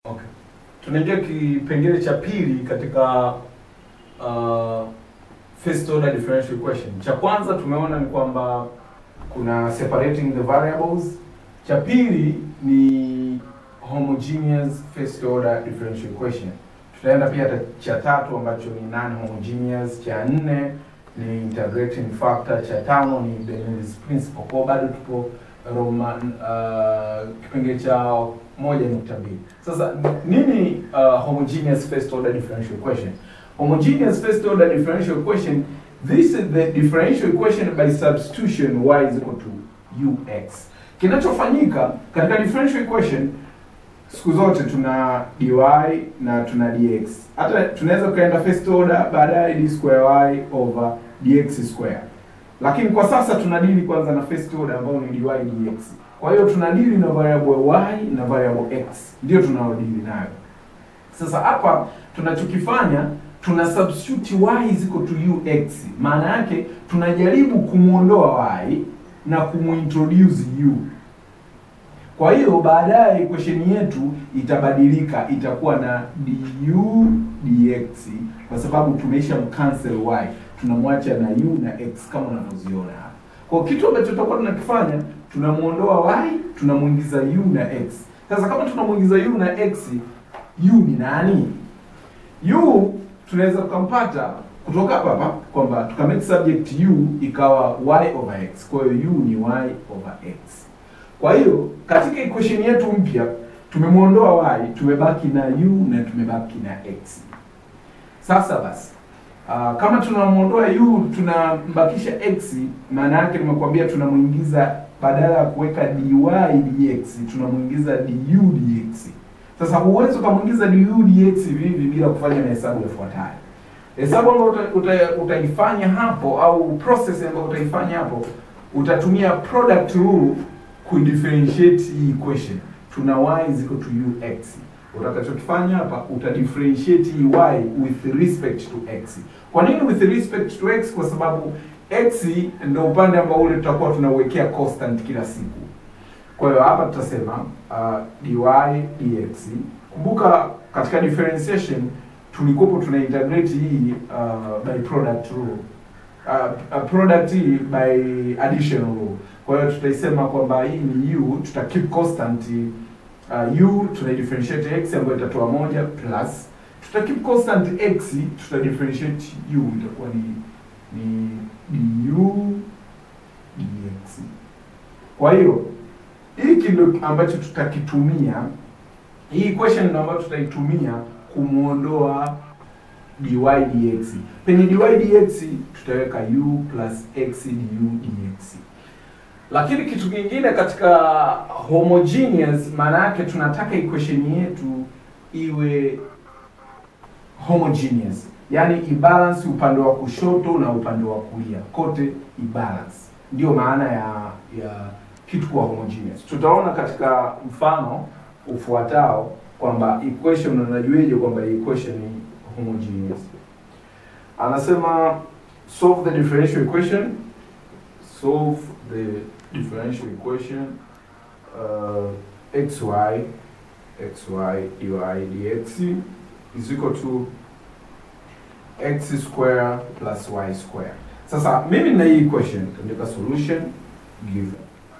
Okay. Tunaingia kipengele cha pili katika first order differential equation. Cha kwanza tumeona ni kwamba kuna separating the variables. Cha pili ni homogeneous first order differential equation. Tutaenda pia cha tatu ambacho ni non homogeneous. Cha nne ni integrating factor. Cha tano ni Bernoulli's principle. Kwa bado tupo kipengele cha 1.2. Sasa nini homogeneous first order differential equation? Homogeneous first order differential equation, this is the differential equation by substitution y is equal to ux. Kinachofanyika katika differential equation, siku zote tuna dy na tuna dx. Hata tunaweza kaenda first order baadaye d square y over dx square. Lakini kwa sasa tunadili kwanza na first order ambao ni dy dx. Kwa hiyo tunadili na variable y na variable x. Ndio tunaodili nayo. Sasa hapa tunachokifanya, tuna substitute y is equal to ux. Maana yake tunajaribu kumuondoa y na kumuintroduce u. Kwa hiyo baadaye equation yetu itabadilika, itakuwa na du dx kwa sababu tumeisha mcancel y. Tunamwacha na u na x kama unavyoziona hapa. Kwa kitu ambacho tutakuwa tunakifanya, tunamuondoa y, tunamuingiza u na x. Sasa kama tunamuingiza u na x, u ni nani? U tunaweza kumpata kutoka hapa kwamba tukamake subject u ikawa y over x. Kwa hiyo u ni y over x. Kwa hiyo katika equation yetu mpya tumemuondoa y, tumebaki na u na tumebaki na x. Sasa basi kama tunamuondoa u tunambakisha x, maana yake nimekuambia tunamuingiza, badala ya kuweka dy dx tunamuingiza du dx. Sasa huwezi kumuingiza du dx hivi bila kufanya mahesabu yafuatayo. Hesabu ambayo utaifanya hapo, au process ambayo utaifanya hapo, utatumia product rule kudifferentiate hii equation. Tuna y is equal to ux. Utakachokifanya hapa, utadifferentiate hii y with respect to x. Kwa nini with respect to x? Kwa sababu x ndio upande ambao ule tutakuwa tunauwekea constant kila siku. Kwa hiyo hapa tutasema dy dx. Kumbuka katika differentiation tulikopo tuna integrate hii by product rule. Product hii by additional rule. Kwa hiyo tutaisema kwamba hii ni u, tuta keep constant u, tuna differentiate x ambayo itatoa 1 plus tuta keep constant x, tuta differentiate u, itakuwa ni du dx. Kwa hiyo hiki ndio ambacho tutakitumia, hii equation ndio ambayo tutaitumia kumuondoa dy dx. Penye dy dx tutaweka u plus x du dx. Lakini kitu kingine katika homogeneous, maana yake tunataka equation yetu iwe homogeneous. Yaani ibalance upande wa kushoto na upande wa kulia, kote ibalance. Ndio maana ya kitu kwa homogeneous. Tutaona katika mfano ufuatao kwamba equation, unajuaje kwamba equation ni homogeneous. Anasema solve the differential equation. Solve the differential equation xy dy dx is equal to x square plus y square. Sasa mimi na hii equation tuandika solution given.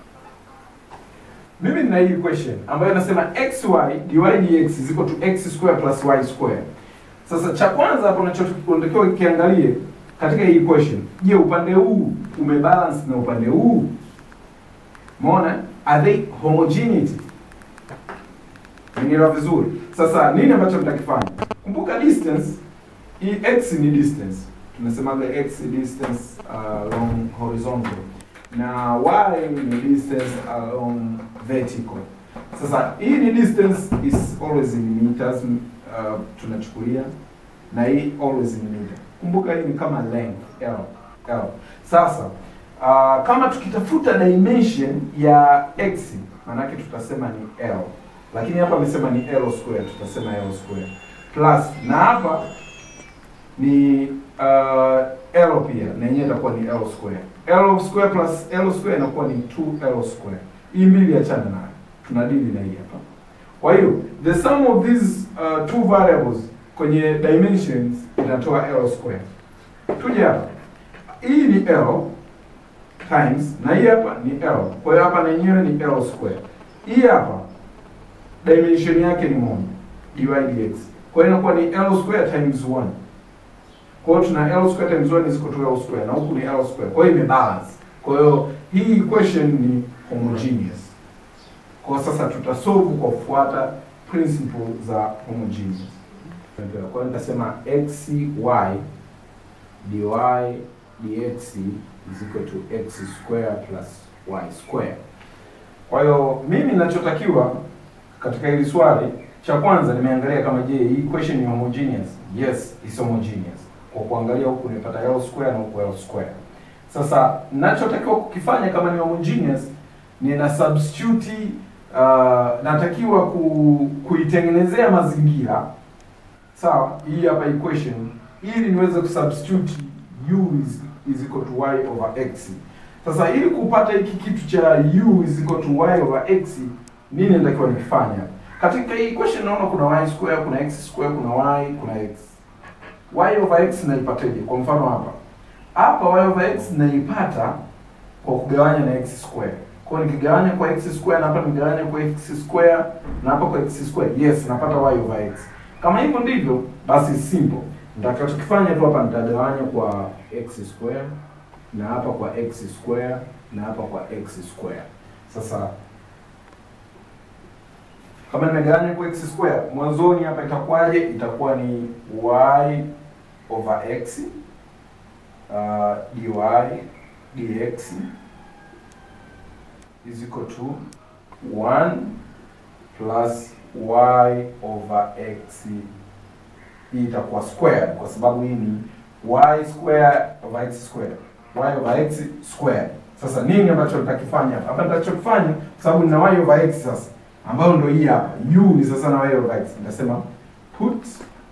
Mimi na hii equation ambayo inasema xy dy dx is equal to x square plus y square. Sasa cha kwanza hapo unachotakiwa kiangalie katika hii equation, je, upande huu umebalance na upande huu? Umeona? Are they homogeneity? Nielewa vizuri. Sasa nini ambacho mtakifanya? Kumbuka distance, hii x ni distance. Tunasema the x distance along horizontal na y ni distance along vertical. Sasa hii ni distance is always in meters, tunachukulia, na hii always in meter. Kumbuka hii ni kama length L. Sasa kama tukitafuta dimension ya x, maana yake tutasema ni L. Lakini hapa amesema ni L square, tutasema L square. Plus na hapa ni L pia, na yenyewe itakuwa ni L square. L square plus L square inakuwa ni 2L square. Hii mbili achana nayo. Tunadili na hii hapa. Kwa hiyo the sum of these two variables kwenye dimensions inatoa L square. Tuje hapa. Hii ni L times na hii hapa ni L. Kwa hiyo hapa na yenyewe ni L square. Hii hapa dimension yake ni moja, dy dx. Kwa hiyo inakuwa ni L square times 1. Kwa hiyo tuna L square times 1 is equal to L square, na huku ni L square. Kwa hiyo imebalance. Kwa hiyo hii equation ni homogeneous. Kwa sasa tutasolve kwa kufuata principle za homogeneous. Kwa hiyo nitasema x y dy dx is equal to x square plus y square. Kwa hiyo mimi ninachotakiwa katika hili swali, cha kwanza nimeangalia kama je, hii equation ni homogeneous. Yes, is homogeneous. Kwa kuangalia huku nimepata L square na huku L square. Sasa ninachotakiwa kukifanya kama ni homogeneous, nina substitute natakiwa kuitengenezea mazingira. Sawa, hii hapa equation ili niweze kusubstitute u is equal to y over x. Sasa ili kupata hiki kitu cha u is equal to y over x, nini natakiwa nikifanya? Katika hii equation naona kuna y square, kuna x square, kuna y, kuna x. Y over x naipataje? Kwa mfano hapa y over x naipata kwa kugawanya na x square. Kwa nikigawanya kwa x square na hapa nigawanya kwa x square na hapa kwa x square, yes, napata y over x. Kama hivyo ndivyo, basi simple. Nitakachokifanya tu hapa nitagawanya kwa x square na hapa kwa x square na hapa kwa x square. Sasa kama nimegawanya kwa x square, mwanzoni hapa itakuwaje? Itakuwa ni y over x dy dx is equal to 1 plus y over x. Hii itakuwa square kwa sababu hii ni y square over x square, y over x square. Sasa nini ambacho nitakifanya hapa? Hapa nitachokifanya kwa sababu nina y over x sasa, ambayo ndio hii hapa. U ni sasa na y over x. Nitasema put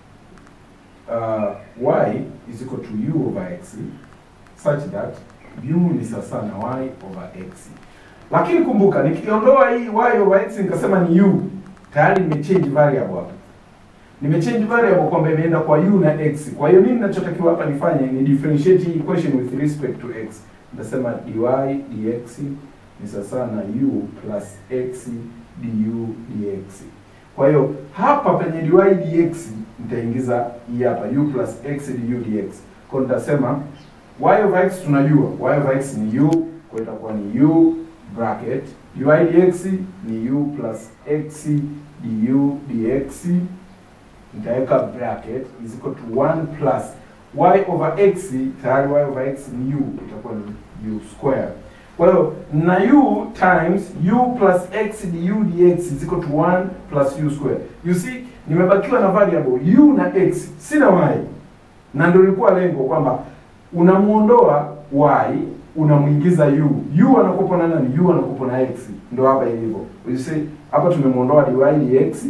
y is equal to u over x such that u ni sasa na y over x. Lakini kumbuka, nikiondoa hii y over x nikasema ni u, tayari nimechange variable hapa. Nimechange variable kwamba imeenda kwa u na x. Kwa hiyo nini ninachotakiwa hapa nifanye ni differentiate hii equation with respect to x. Nitasema dy dx ni sawa na u plus x du dx. Kwa hiyo hapa penye dy dx nitaingiza hii hapa u plus x du dx. Kwa hiyo nitasema y over x tunajua y over x ni u, kwa hiyo itakuwa ni u bracket dy dx ni u plus x du dx, nitaweka bracket is equal to 1 plus y over x, tayari y over x ni u, itakuwa ni u square. Kwa hiyo na u times u plus x du dx is equal to 1 plus u square. You see, nimebakiwa na variable u na x, sina y. Na ndio ilikuwa lengo kwamba unamuondoa y, unamuingiza u. U anakupa na nani? U anakupa na x. Ndio hapa ilivyo. You see, hapa tumemuondoa dy dx,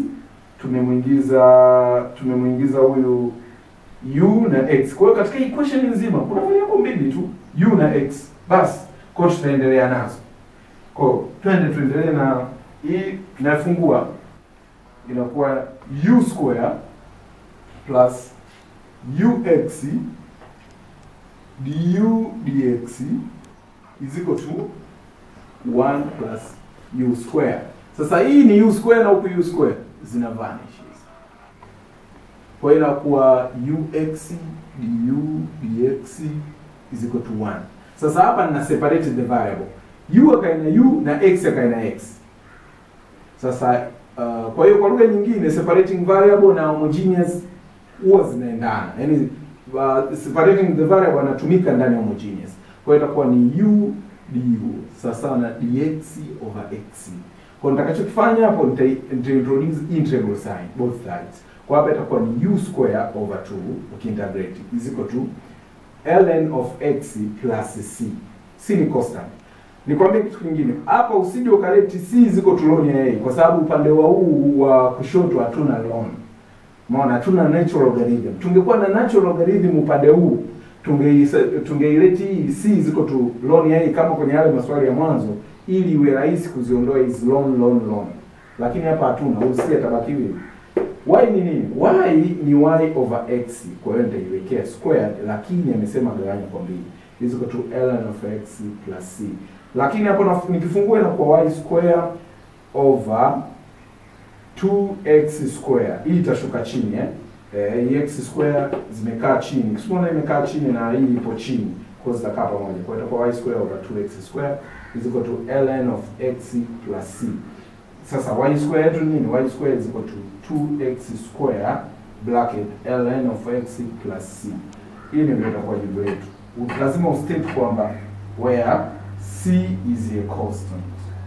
tumemuingiza huyu u na x. Kwa hiyo katika equation nzima kuna variable mbili tu, u na x. Basi, kwa hiyo tutaendelea nazo. Kwa hiyo tuendelee na hii, tunafungua inakuwa u square plus ux du dx is equal to 1 plus u square. Sasa hii ni u square na huku u square zina vanish. Kwa hiyo inakuwa ux du dx is equal to 1. Sasa hapa nina separate the variable. U akaina u na x akaina x. Sasa kwa hiyo kwa lugha nyingine separating variable na homogeneous huwa zinaendana. Yaani separating the variable anatumika ndani ya homogeneous. Kwa hiyo itakuwa ni u du sasa na dx over x. Kwa nitakachokifanya hapo nitaintroduce integral sign both sides. Kwa hapa itakuwa ni u square over 2 ukiintegrate is equal to ln of x plus c. C ni constant. Nikwambie kitu kingine. Hapa usije ukaleti c is equal to ln ya a kwa sababu upande wa huu wa kushoto hatuna ln. Maana hatuna natural logarithm. Tungekuwa na natural logarithm upande huu, tungeileti hii c is equal to ln ya a kama kwenye yale maswali ya mwanzo ili iwe rahisi kuziondoa hizi ln. lakini hapa hatuna, usikie tabaki hivi. Y ni nini? Y ni y over x, kwa hiyo nitaiwekea squared, lakini amesema gawanya kwa mbili, is equal to ln of x plus c. Lakini hapo nikifungua inakuwa y square over 2x square. Hii itashuka chini hii x square zimekaa chini. Usipoona imekaa chini na hii ipo chini, kwa hiyo zitakaa pamoja. Kwa hiyo itakuwa y square over 2x square is equal to ln of x plus c. Sasa y square yetu nini? Y square is equal to 2x square bracket ln of x plus c. Hii ndio itakuwa jibu letu. Lazima ustate kwamba where c is a constant.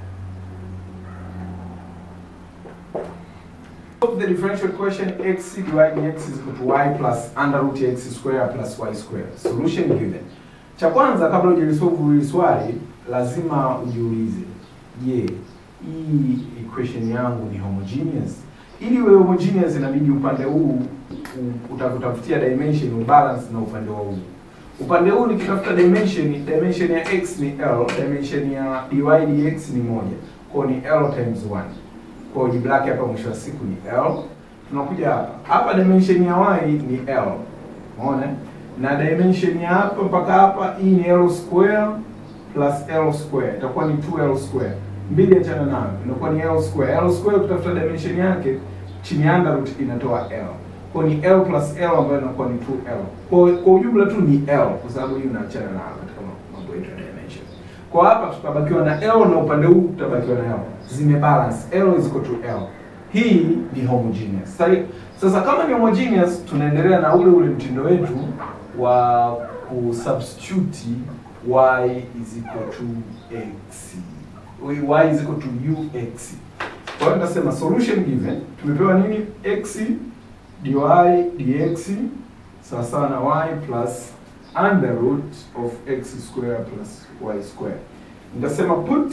Of the differential equation x divided by x is equal to y plus under root x square plus y square. Solution given. Cha kwanza kabla hujasolve hili swali lazima ujiulize, je, hii equation yangu ni homogeneous? Ili iwe homogeneous inabidi upande huu utakutafutia dimension ubalance na upande huu. Upande huu nikitafuta dimension ya x ni L, dimension ya dy dx ni moja. Kwa ni L times 1. Kwa jibu lake hapa mwisho wa siku ni L. Tunakuja hapa dimension ya y ni L. Umeona? Na dimension ya hapa mpaka hapa hii ni L square plus L square. Itakuwa ni 2L square. Mbili achana nayo. Inakuwa ni L square. L square kutafuta dimension yake chini ya under root inatoa L. Kwa ni L plus L ambayo inakuwa ni 2L. Kwa ujumla tu ni L kwa sababu hii unaachana nayo katika mambo yetu ya dimension. Kwa hapa tutabakiwa na L na upande huu tutabakiwa na L. Zimebalance. L is equal to L. Hii ni homogeneous. Sasa kama ni homogeneous tunaendelea na ule mtindo wetu wa kusubstitute y is equal to x. Y is equal to ux. Kwa hiyo nitasema solution given, tumepewa nini? X dy dx sawa na y plus under root of x square plus y square. Nitasema put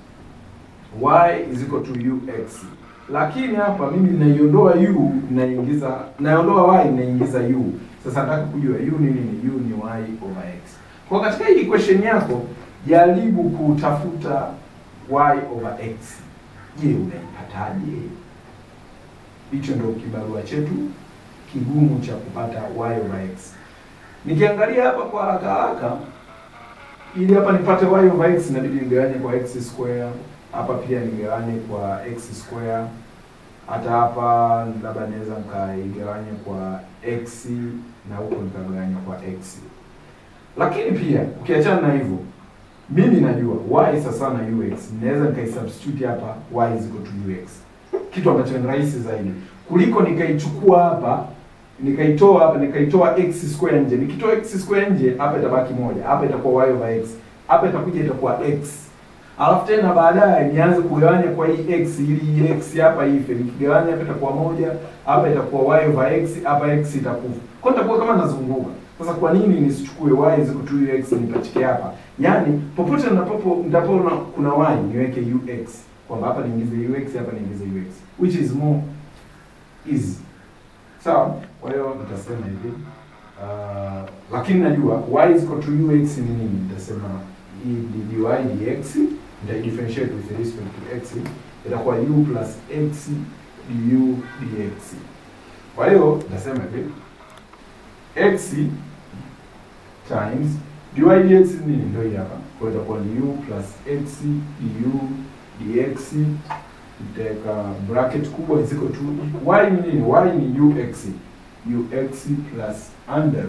y is equal to ux. Lakini hapa mimi naiondoa u naondoa y naingiza u. Sasa nataka kujua u ni nini? U ni y over x. Kwa katika hii equation yako jaribu kutafuta y over x. Je, unaipataje? Hicho ndio kibarua chetu kigumu cha kupata y over x. Nikiangalia hapa kwa haraka ili hapa nipate y over x inabidi nigawanye kwa x square. Hapa pia nigawanye kwa x square. Hata hapa labda naweza nikaigawanya kwa x na huko nikagawanya kwa x. Lakini pia ukiachana na hivyo mimi najua y sasa na ux. Naweza nikaisubstitute hapa y is equal to ux. Kitu ambacho ni rahisi zaidi kuliko nikaichukua hapa nikaitoa hapa nikaitoa x square nje. Nikitoa x square nje hapa itabaki moja. Hapa itakuwa y over x. Hapa itakuwa x. Alafu tena baadaye nianze kugawanya kwa hii x ili x hapa ife. Nikigawanya hapa itakuwa moja, hapa itakuwa y over x, hapa x itakufa. Kwa nitakuwa kama nazunguka. Sasa kwa nini nisichukue y is equal to ux nipachike hapa? Yaani popote nitapoona kuna y niweke ux. Kwamba hapa niingize ux, hapa niingize ux, which is more easy. Sawa? Kwa hiyo nitasema hivi. Lakini najua y is equal to ux ni nini? Nitasema hii dy dx differentiate with respect to x itakuwa u plus x du dx. Kwa hiyo nitasema hivi x times dy dx ni ndio hii hapa. Kwa hiyo itakuwa ni u plus x du dx itaweka bracket kubwa is equal to y ni nini? Y ni ux plus under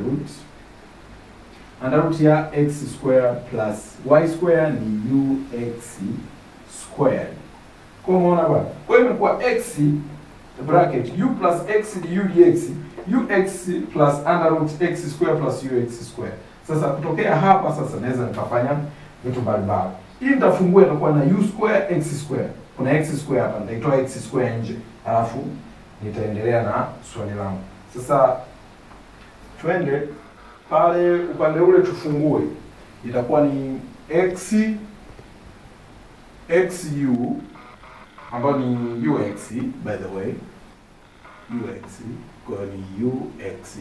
root ya x square plus y square ni ux squared. Kwa umeona bwana? Kwa hiyo imekuwa x bracket u plus x du dx ux plus under root x square plus ux square. Sasa kutokea hapa sasa naweza nikafanya vitu mbalimbali. Hii nitafungua itakuwa na u square x square. Kuna x square hapa, nitaitoa x square nje. Alafu nitaendelea na swali langu. Sasa twende pale upande ule tufungue. Itakuwa ni xu ambayo ni ux by the way. Ux kwa ni ux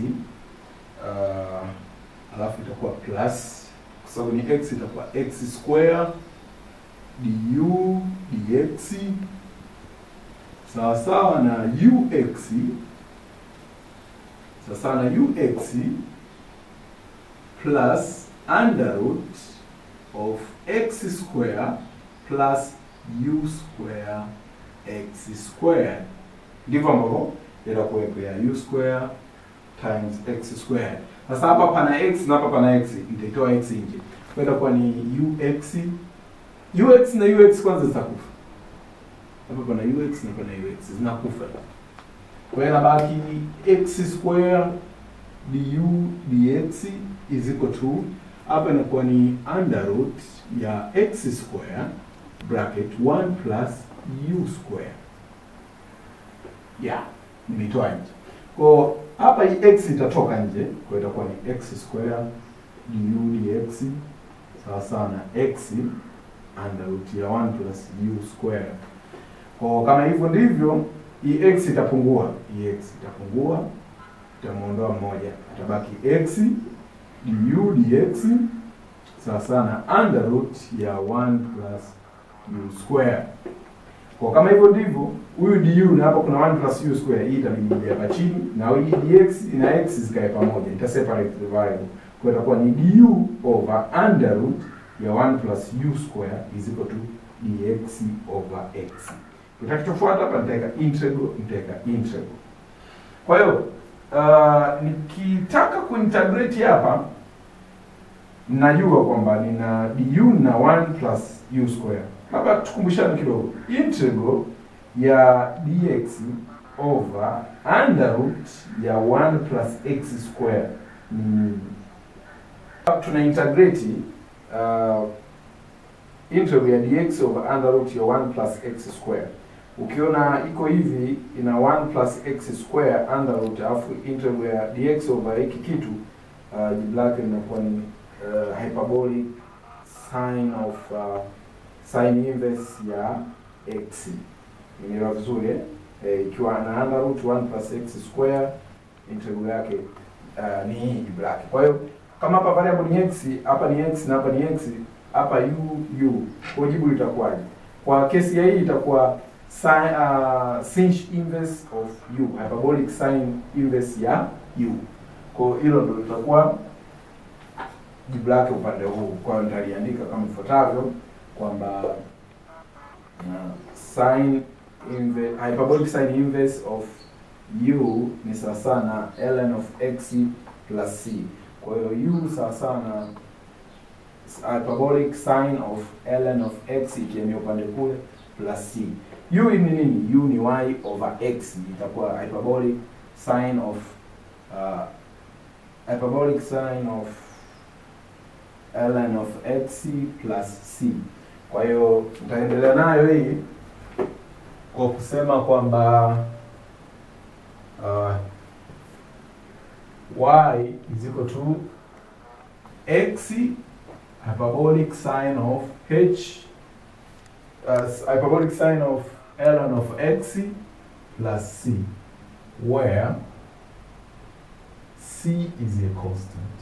alafu itakuwa plus kwa sababu ni x itakuwa x square du dx sawa na ux plus under root of x square plus u square x square. Ndivyo ambavyo itakuwepo ya u square times x square. Sasa hapa pana x na hapa pana x, nitaitoa x nje. Kwa hiyo itakuwa ni ux na ux kwanza zitakufa. Hapa pana ux na pana ux zinakufa. Kwa hiyo inabaki x square du dx is equal to, hapa inakuwa ni under root ya x square bracket 1 plus u square. Yeah, nimetoa nje. Kwa hapa hii x itatoka nje, kwa itakuwa ni x square du dx sawa na x under root ya 1 plus u square. Kwa kama hivyo ndivyo, hii x itapungua, itamuondoa mmoja, itabaki x du dx sawa na under root ya 1 plus u square. Kwa kama hivyo ndivyo, huyu du na hapo kuna 1 plus u square, hii itabidi hapa chini na hii dx na x zikae pamoja, ita separate the variable. Kwa itakuwa ni du over under root ya 1 plus u square is equal to dx over x. Kitakachofuata hapa nitaweka integral. Kwa hiyo nikitaka kuintegrate hapa, najua kwamba nina du na 1 plus u square. Hapa tukumbushane kidogo. Integral ya dx over under root ya 1 plus x square ni tuna integrate integral ya dx over under root ya 1 plus x square. Ukiona iko hivi ina 1 plus x square under root alafu integral ya dx over hiki kitu jibu lake linakuwa ni hyperbolic sine of sine inverse ya x. Nimeelewa vizuri ikiwa na under root 1 plus x square integral yake ni hii jibu lake. Kwa hiyo kama hapa variable ni x, hapa ni x na hapa ni x, hapa u, kwa jibu litakuwaje? Kwa kesi ya hii itakuwa sinh inverse of u, hyperbolic sine inverse ya u. Kwa hilo ndio litakuwa jibu lake upande huu. Kwa hiyo nitaliandika kama ifuatavyo kwamba hyperbolic sine inverse of u ni sawa na ln of x plus c. Kwa hiyo u sawa na hyperbolic sine of ln of x ikiamia upande kule plus c. U ni nini? U ni y over x, itakuwa hyperbolic sine of ln of x plus c. Kwa hiyo tutaendelea nayo hii kwa kusema kwamba y is equal to x hyperbolic sine of h hyperbolic sine of ln of x plus c, where c is a constant.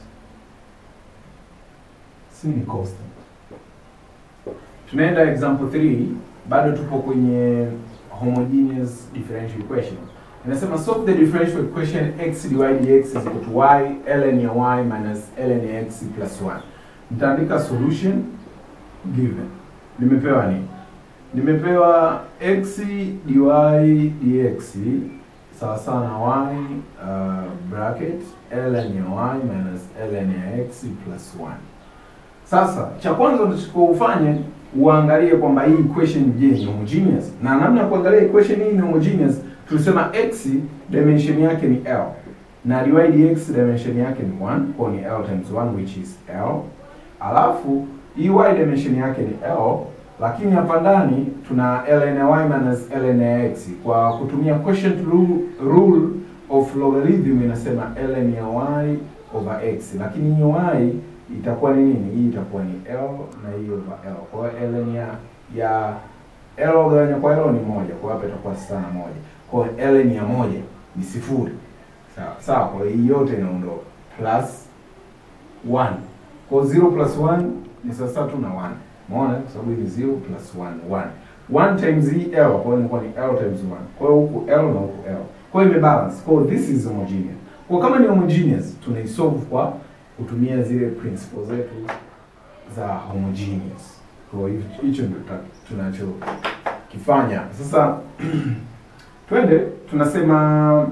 C ni constant. Tunaenda example 3, bado tupo kwenye homogeneous differential equation. Inasema solve the differential equation x dy dx is equal to y ln ya y minus ln ya x plus 1. Nitaandika solution given. Nimepewa nini? Nimepewa x dy dx sawa na y bracket ln ya y minus ln ya x plus 1. Sasa cha kwanza unachofanya uangalie kwamba hii equation je ni homogeneous. Na namna ya kuangalia equation hii ni homogeneous, tulisema x dimension yake ni L na dy dx dimension yake ni 1, kwa ni L times 1 which is L. Alafu hii y dimension yake ni L, lakini hapa ndani tuna ln y minus ln x. Kwa kutumia quotient rule of logarithm inasema ln ya y over x, lakini hii y itakuwa ni nini? Hii itakuwa ni L na hii over L. Kwa hiyo ln ya L gawanya kwa L ni moja, kwa hapa itakuwa sana moja. Kwa hiyo ln ya moja ni 0. Sawa, kwa hiyo yote inaondoka plus 1. Kwa 0 plus 1 ni sawa tu na 1. Umeona? Kwa sababu ni 0 plus 1 1. 1 times hii L, kwa hiyo inakuwa ni L times 1. Kwa hiyo huku L na huku L. Kwa hiyo imebalance. Kwa hiyo this is homogeneous. Kwa kama ni homogeneous, tunaisolve kwa kutumia zile principles zetu za homogeneous. Kwa hiyo hicho ndio tunachokifanya. Sasa twende tunasema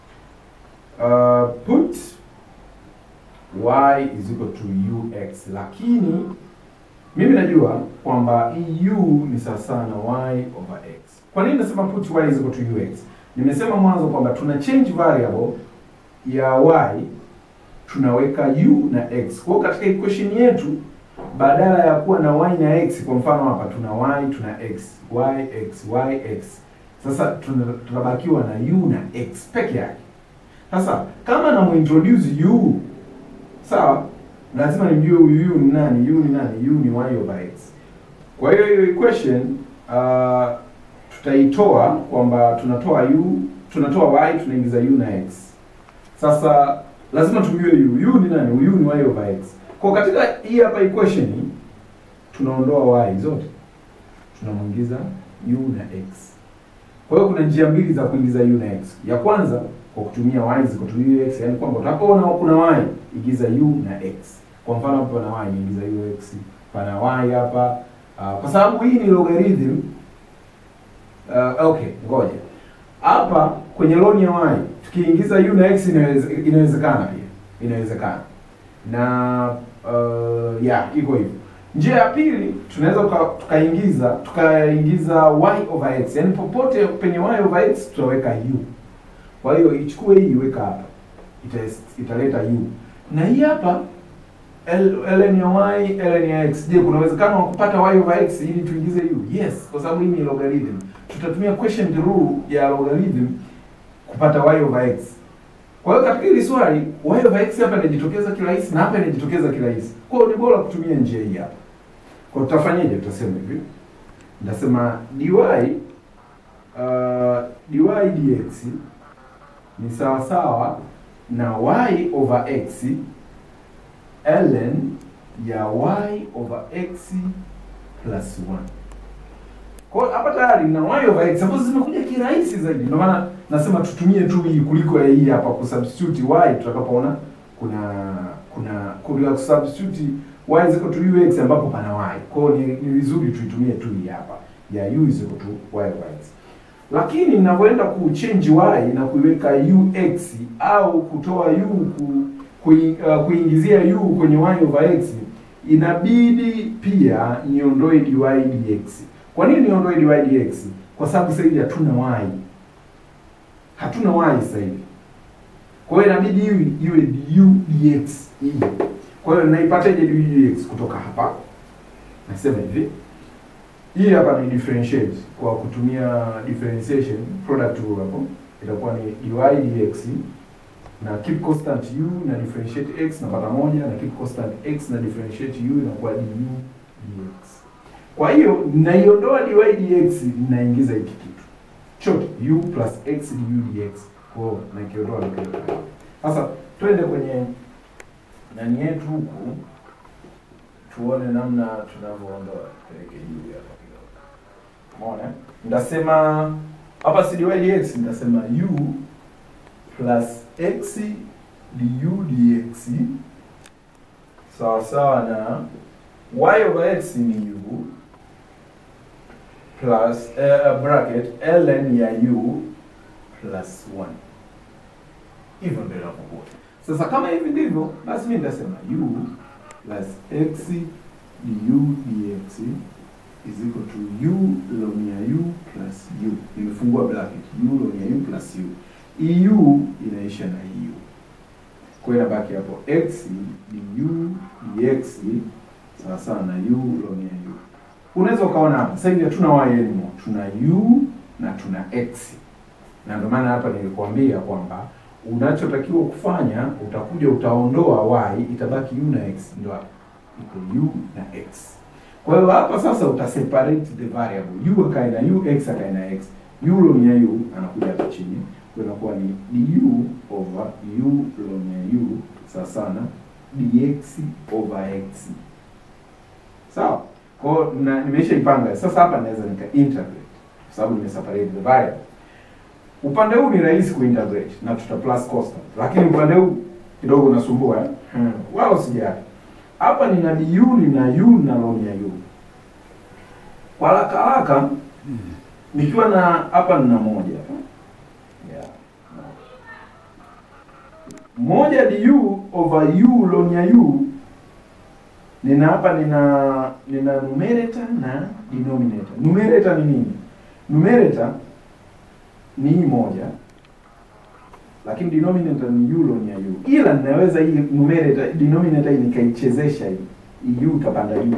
put y is equal to ux, lakini mimi najua kwamba u ni sawa na y over x. Kwa nini nasema put y is equal to ux? Nimesema mwanzo kwamba tuna change variable ya y, tunaweka u na x. Kwa katika equation yetu badala ya kuwa na y na x, kwa mfano hapa tuna y, tuna x, y x, y x. Sasa tunabakiwa na u na x peke yake. Sasa kama namuintroduce u, sawa, lazima nimjue u ni nani, u ni nani, u ni y over x. Kwa hiyo hiyo equation tutaitoa kwamba tunatoa y, tunaingiza u na x. Sasa lazima tumjue u ni nani, u ni y over x. Kwa katika hii hapa equation tunaondoa y zote, tunamuingiza u na x. Kwa hiyo kuna njia mbili za kuingiza u na x. Ya kwanza kwa kutumia y is equal to ux, yani kwamba utakapoona kuna y, ingiza u na x. Kwa mfano hapa pana y, ingiza ux, pana y hapa. Kwa sababu hii ni logarithm. Okay, ngoja. Hapa kwenye ln ya y tukiingiza u na x inawezekana pia. Inawezekana. Na iko hivyo. Njia ya pili tunaweza tukaingiza y over x. Yaani popote penye y over x tutaweka u. Kwa hiyo ichukue hii iweka hapa. Italeta u. Na hii hapa ln ya y, ln ya x. Je, kuna uwezekano wa kupata y over x ili tuingize u? Yes, kwa sababu hii ni logarithm. Tutatumia quotient rule ya logarithm kupata y over x. Kwa hiyo katika hili swali y over x hapa inajitokeza kirahisi na hapa inajitokeza kirahisi. Kwa hiyo ni bora kutumia njia hii hapa. Kwa tutafanyaje? Tutasema hivi. Ndasema dy dx ni sawa na y over x ln ya y over x plus 1. Kwa hiyo hapa tayari na y over x ambazo zimekuja kirahisi zaidi. Ndio maana nasema tutumie tu hii kuliko ya hii hapa kusubstitute y tutakapoona kuna kusubstitute y is equal to ux ambapo pana y. Kwa hiyo ni vizuri tuitumie tu hii hapa ya u is equal to y over x. Lakini ninapoenda kuchange y na kuiweka ux au kutoa u kuingizia u kwenye y over x, inabidi pia niondoe dy dx. Kwa nini niondoe dy dx? Kwa sababu sasa hivi hatuna y. Hatuna y sasa hivi. Kwa hiyo inabidi iwe du dx hii. Kwa hiyo naipataje du dx kutoka hapa? Nasema hivi. Hii hapa ni differentiate kwa kutumia differentiation product rule hapo. Itakuwa ni dy dx na keep constant u na differentiate x napata moja, na keep constant x na differentiate u inakuwa du dx. Kwa hiyo naiondoa dy dx, naingiza hiki kitu chote u plus x du dx. Kwa hiyo nakiondoa na kile. Sasa twende kwenye nani yetu huku tuone namna tunavyoondoa peleke u hapa kidogo. Umeona? Ndasema hapa si dy dx, ndasema u plus x du dx sawa na y over x ni u plus bracket ln ya u plus 1. Hivyo ndio inakuwa. Sasa kama hivi ndivyo, basi mimi nitasema u plus x du dx is equal to u ln ya u plus u. Nimefungua bracket u ln ya u plus u. EU inaisha na EU. Kwa hiyo inabaki hapo x du dx sawa na u ln ya u. Unaweza ukaona hapa sasa hivi hatuna y anymore. Tuna u na tuna x. Na ndio maana hapa nilikwambia kwamba unachotakiwa kufanya utakuja utaondoa y, itabaki u na x, ndio hapo. Iko u na x. Kwa hiyo hapa sasa utaseparate the variable. U akaenda u, x akaenda x. U ln ya u anakuja hapa chini. Kwa inakuwa ni du over u ln ya u sawa na dx over x. Sawa? Kwa hiyo nimeshaipanga. Sasa hapa naweza nika integrate kwa sababu nimeseparate the variable. Upande huu ni rahisi kuintegrate na tuta plus constant. Lakini upande huu kidogo unasumbua wala usijali. Hapa nina du na u na ln ya u. Kwa haraka nikiwa na hapa nina moja. Yeah. Moja du over u ln ya u. Nina hapa nina numerator na denominator. Numerator ni nini? Numerator ni hii moja, lakini denominator ni u ln ya u. Ila ninaweza hii numerator denominator hii nikaichezesha hii u kapanda juu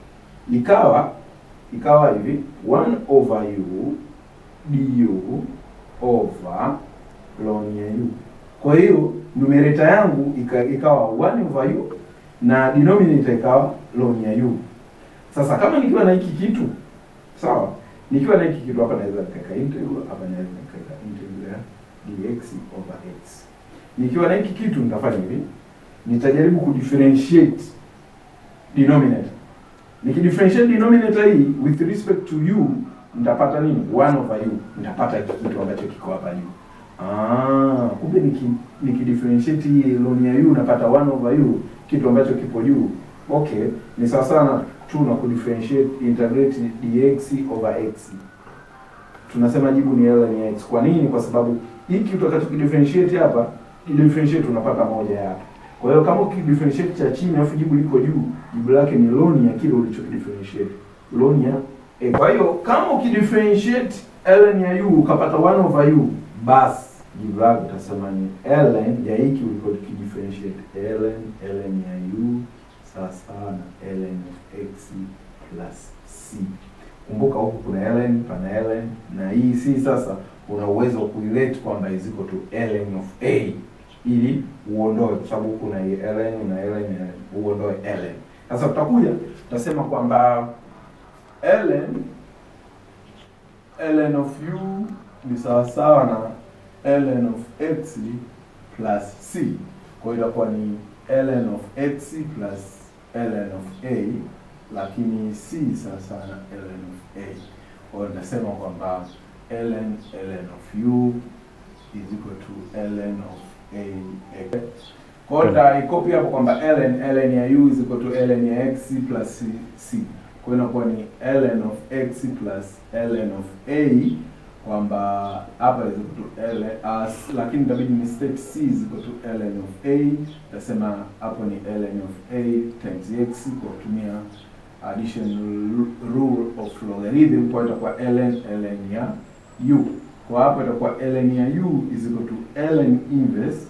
ikawa hivi 1 over u du over ln ya u. Kwa hiyo numerator yangu ikawa 1 over u na denominator ikawa ln ya u. Sasa kama nikiwa na hiki kitu sawa, nikiwa na hiki kitu hapa naweza nikaweka integral, hapa naweza nikaweka integral dx over x. Nikiwa na hiki kitu nitafanya hivi, nitajaribu kudifferentiate denominator. Nikidifferentiate denominator hii with respect to u, nitapata nini? 1 over u. Nitapata kitu ambacho kiko hapa juu. Kumbe nikidifferentiate hii ln ya u napata 1 over u, kitu ambacho kipo juu. Okay, ni sawa sana tu na kudifferentiate integrate dx over x. Tunasema jibu ni ln ya x. Kwa nini? Kwa sababu hiki kitu utakachokidifferentiate hapa, kidifferentiate unapata moja hapa. Kwa hiyo kama ukidifferentiate cha chini alafu jibu liko juu, jibu lake ni ln ya kile ulichokidifferentiate. Ln ya x. Kwa hiyo kama ukidifferentiate ln ya u ukapata 1 over u, basi jibu lako utasema ni ln ya hiki ulichokidifferentiate. ln ya u sawa na ln of x plus c. Kumbuka huku kuna ln, pana ln na hii c. Sasa una uwezo wa kuilete kwamba iziko to ln of a ili uondoe, kwa sababu kuna hii ln na ln uondoe ln. Sasa tutakuja tutasema kwamba ln of u ni sawa na ln of x plus c. Kwa hiyo itakuwa ni ln of x plus ln of a, lakini c sasa na ln of a. Kwa hiyo nasema kwamba ln of u is equal to ln of a x. Kwa hiyo nitaikopi hapo kwamba ln ya u is equal to ln ya x plus c. Kwa hiyo inakuwa ni ln of x plus ln of a, kwamba hapa is equal to ln lakini itabidi ni state c is equal to ln of a. Tasema hapo ni ln of a times x kwa kutumia addition rule of logarithm. Kwa hiyo itakuwa ln ya u. Kwa hapo itakuwa ln ya u is equal to ln inverse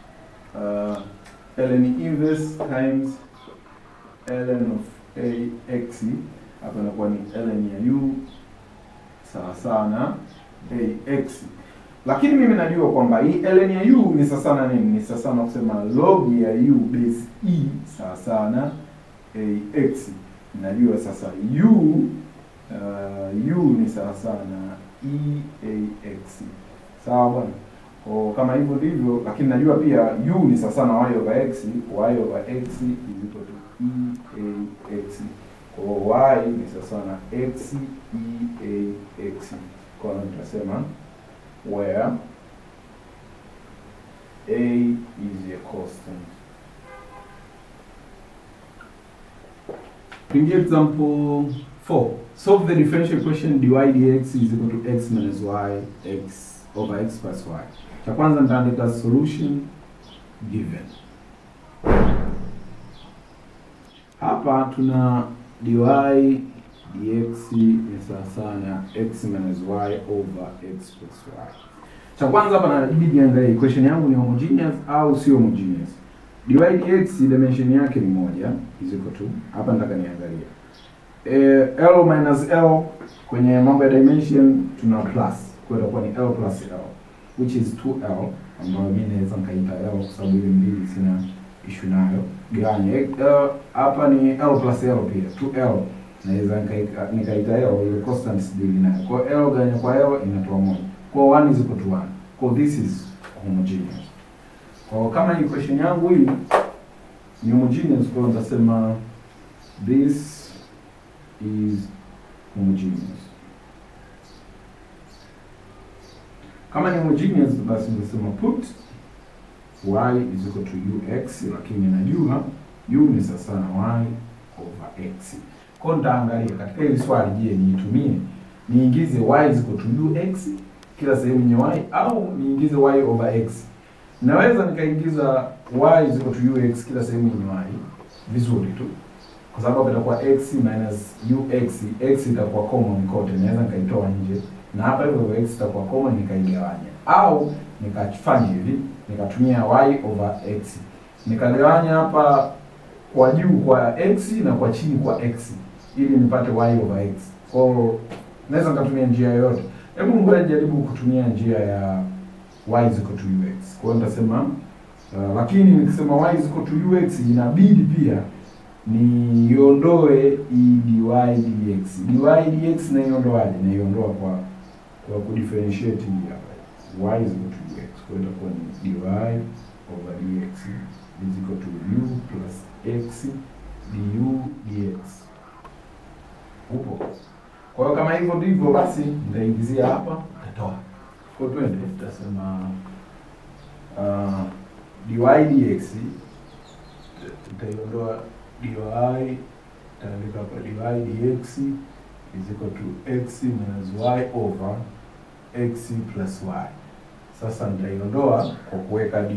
times ln of a x. Hapo inakuwa ni ln ya u sawa na ax. Lakini mimi najua kwamba hii ln ya u ni sawa na nini? Ni sawa na kusema log ya u base e sawa na ax. Najua sasa u ni sawa na eax. Sawa bwana? Kwa kama hivyo ndivyo, lakini najua pia u ni sawa na y over x. Y over x is equal to eax. Kwa y ni sawa na x eax. Kwa hiyo tutasema where a is a constant. In example 4, solve the differential equation dy dx is equal to x minus y x over x plus y. Cha kwanza nitaandika solution given. Hapa tuna dy dx ni sawa na x minus y over x plus y. Cha kwanza hapa inabidi niangalie equation yangu ni homogeneous au sio homogeneous. Dy dx dimension yake ni moja is equal to, hapa nataka niangalia L minus L kwenye mambo ya dimension tuna plus. Kwa hiyo itakuwa ni L plus L which is 2L, ambayo mimi naweza nikaita L kwa sababu ile mbili sina issue nayo. Gani hapa ni L plus L pia 2L, naweza nikaita L ile constant deal nayo. Kwa L ganya kwa L inatoa moja. Kwa 1 is equal to 1. Kwa this is homogeneous. Kwa kama equation yangu hii ni homogeneous, kwa nitasema this is homogeneous. Kama ni homogeneous, basi tunasema put y is equal to ux, lakini najua u ni sawa na y over x. Kwa nitaangalia katika hili swali, je, niingize y is equal to ux kila sehemu yenye y au niingize y over x? Naweza nikaingiza y is equal to ux kila sehemu yenye y vizuri tu, kwa sababu itakuwa x minus ux, x itakuwa common kote, naweza nikaitoa nje, na hapa hivyo x itakuwa common nikaigawanya, au nikafanya hivi nikatumia y over x, nikagawanya hapa kwa juu kwa x na kwa chini kwa x ili nipate y over x. Kwa naweza nikatumia njia yoyote. Hebu ngoja jaribu kutumia njia ya y is equal to ux. Kwa hiyo nitasema lakini nikisema y is equal to ux inabidi pia niondoe dy dx. Dy dx naiondoaje? Naiondoa kwa kudifferentiate hii hapa. Y is equal to ux. Kwa hiyo itakuwa ni dy over dx is equal to u plus x du dx. Upo. Kwa hiyo kama hivyo ndivyo, basi nitaingizia hapa, nitatoa. Kwa hiyo twende tutasema dy dx, tutaiondoa dy, tutaandika hapa dy dx is equal to x minus y over x plus y. Sasa nitaiondoa kwa kuweka dy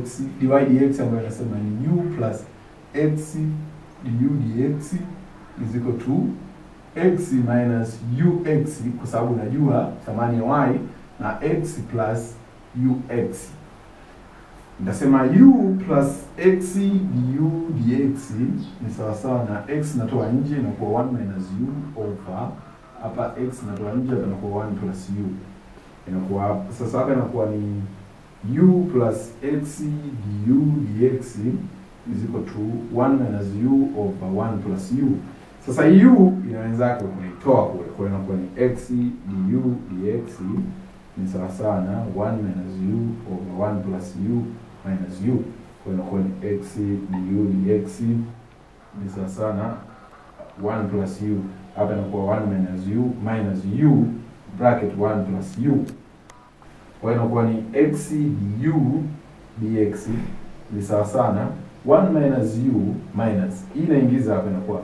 dx ambayo inasema ni u plus x du dx is equal to x minus ux, kwa sababu najua thamani ya y, na x plus ux. Nitasema u plus x du dx ni sawa na x natoa nje na kuwa 1 minus u over, hapa x natoa nje na kuwa 1 plus u. Inakuwa sasa hapa inakuwa ni u plus x du dx is equal to 1 minus u over 1 plus u. Sasa u inaweza kuitoa kule, kwa hiyo inakuwa ni x du dx ni sawa na 1 minus u over 1 plus u minus u. Kwa hiyo inakuwa ni x du dx ni sawa na 1 plus u. Hapa inakuwa 1 minus u bracket 1 plus u. Kwa hiyo inakuwa ni x du dx ni sawa na 1 minus u minus, hii inaingiza hapa inakuwa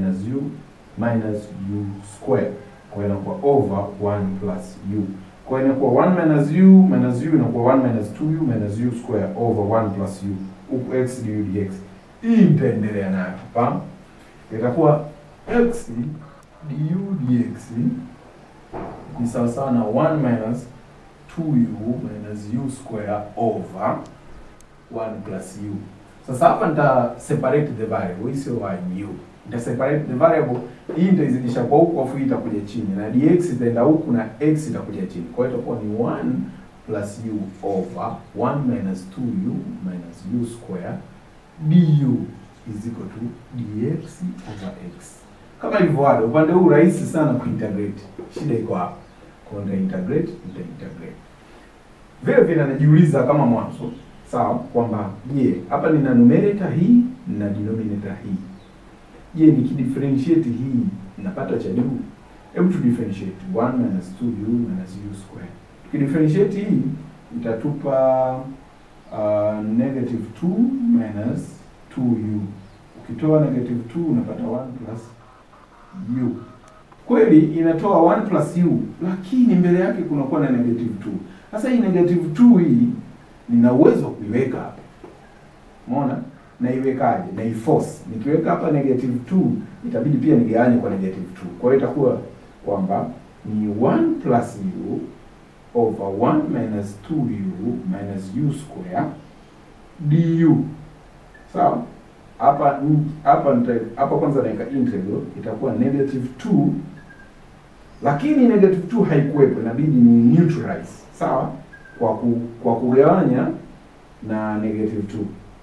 minus u square. Kwa hiyo inakuwa over 1 plus u. Kwa hiyo inakuwa 1 minus u inakuwa 1 minus 2u minus u square over 1 plus u, huku x du dx. Hii itaendelea nayo hapa, itakuwa x du dx ni sawa na 1 minus 2u minus u square over 1 plus u. Sasa hapa nita separate the variable, hii sio y ni u. Nita separate the variable, hii nitaizidisha kwa huku afu itakuja chini, na dx itaenda huku na x itakuja chini. Kwa hiyo itakuwa ni 1 plus u over 1 minus 2u minus u square du is equal to dx over x. Kama hivyo hapo, upande huu rahisi sana kuintegrate. Shida iko hapa. Kwa hiyo nita-integrate. Vile vile najiuliza kama mwanzo, sawa, kwamba je, hapa nina numerator hii na denominator hii. Je, nikidifferentiate hii napata cha juu? Hebu tu differentiate 1 minus 2u minus u square. Tukidifferentiate hii itatupa negative 2 minus 2u. Ukitoa negative 2 unapata 1 plus u. Kweli inatoa 1 plus u, lakini mbele yake kunakuwa na negative 2. Sasa hii negative 2 hii nina uwezo kuiweka hapa. Umeona? Naiwekaje? Naiforce. Nikiweka hapa negative 2, itabidi pia nigawanye kwa negative 2. Kwa hiyo itakuwa kwamba ni 1 plus u over 1 minus 2u minus u square du. Sawa? Hapa kwanza naweka integral, itakuwa negative 2, lakini negative 2 haikuwepo, inabidi ni neutralize. Sawa? Kwa kugawanya na negative 2.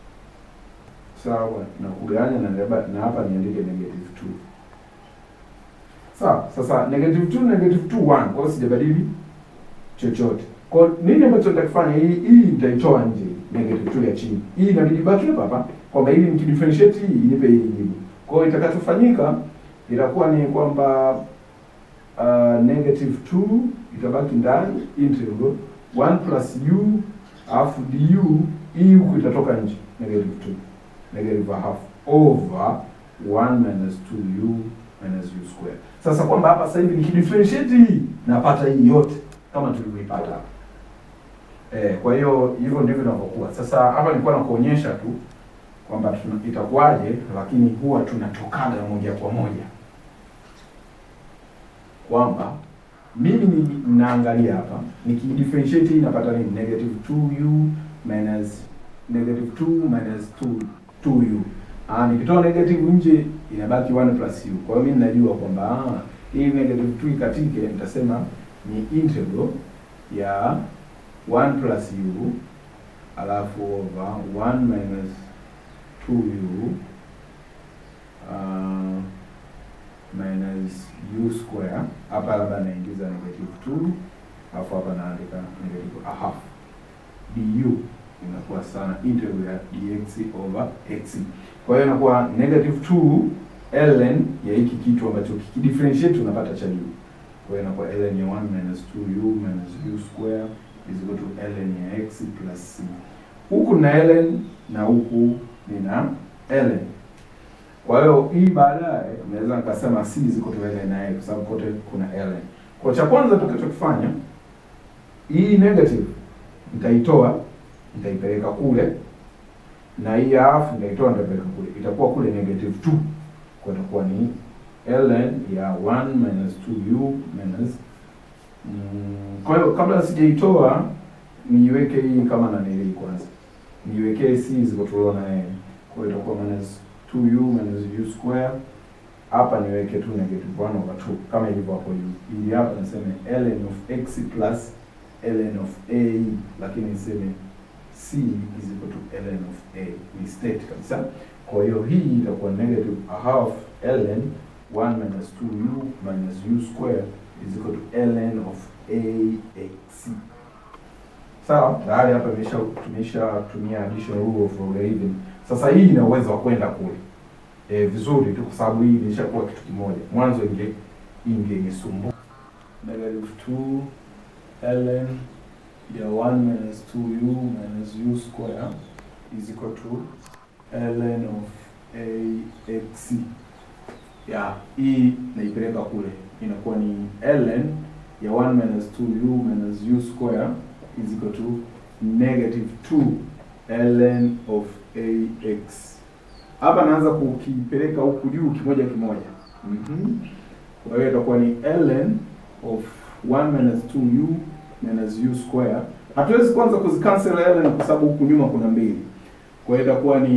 Sawa, na kugawanya na hapa niandike negative 2. Sawa, sasa negative 2 1, kwa hiyo sijabadili chochote. Kwa nini ambacho nitakifanya, hii nitaitoa nje negative 2 ya chini. Hii inabidi baki hapa kwamba ili nikidifferentiate hii inipe hii jibu. Kwa hiyo itakachofanyika itakuwa ni kwamba negative 2 itabaki ndani, integral 1 plus u alafu du, hii huku itatoka nje, negative 2, negative half over 1 minus 2u minus u square. Sasa kwamba hapa sasa hivi nikidifferentiate hii napata hii yote kama tulivyoipata hapa. Kwa hiyo hivyo ndivyo inavyokuwa. Sasa hapa nilikuwa nakuonyesha tu kwamba itakuwaje, lakini huwa tunatokaga moja kwa moja kwamba mimi ninaangalia hapa nikidifferentiate hii napata nini, negative 2u minus negative 2 minus 2u. Nikitoa negative nje inabaki 1 plus u. Kwa hiyo mimi ninajua kwamba hii negative 2 ikatike, nitasema ni integral ya 1 plus u alafu over 1 minus 2u minus u square. Hapa labda naingiza negative 2 alafu hapa naandika negative a half du, inakuwa sana integral ya dx over x. Kwa hiyo inakuwa negative 2 ln ya hiki kitu ambacho kikidifferentiate unapata cha juu. Kwa hiyo inakuwa ln ya 1 minus 2u minus u square is equal to ln ya x plus c. Huku na ln na huku nina ln. Kwa hiyo hii baadaye naweza nikasema c is equal to ln na x, kwa sababu kote kuna ln. Kwa cha kwanza tutakachofanya, hii negative nitaitoa, nitaipeleka kule, na hii half nitaitoa, nitapeleka kule, itakuwa kule negative 2. Kwa itakuwa ni ln ya 1 minus 2u minus kwa hiyo kabla sijaitoa niiweke hii kama nanili kwanza, niiwekee c is equal to na n. Kwa hiyo itakuwa minus 2u minus u square. Hapa niweke tu negative 1 over 2 kama ilivyo hapo juu. Ili hapa niseme ln of x plus ln of a, lakini niseme c is equal to ln of a, ni state kabisa. Kwa hiyo hii itakuwa negative a half ln 1 minus 2u minus u square is equal to ln of ax. Sawa, tayari hapa tumeshatumia additional rule of logarithm. Sasa hii ina uwezo wa kwenda kule vizuri tu, kwa sababu hii ilishakuwa kitu kimoja. Mwanzo ingesumbua. Negative 2 ln ya 1 minus 2u minus u square is equal to ln of ax. Hii naipeleka kule, inakuwa ni ln ya 1 minus 2u minus u square is equal to negative 2 ln of ax. Hapa naanza kukipeleka huku juu kimoja kimoja. Kwa hiyo itakuwa ni ln of 1 minus 2u minus u square. Hatuwezi kwanza kuzicancel ln kwa sababu huku nyuma kuna mbili. Kwa hiyo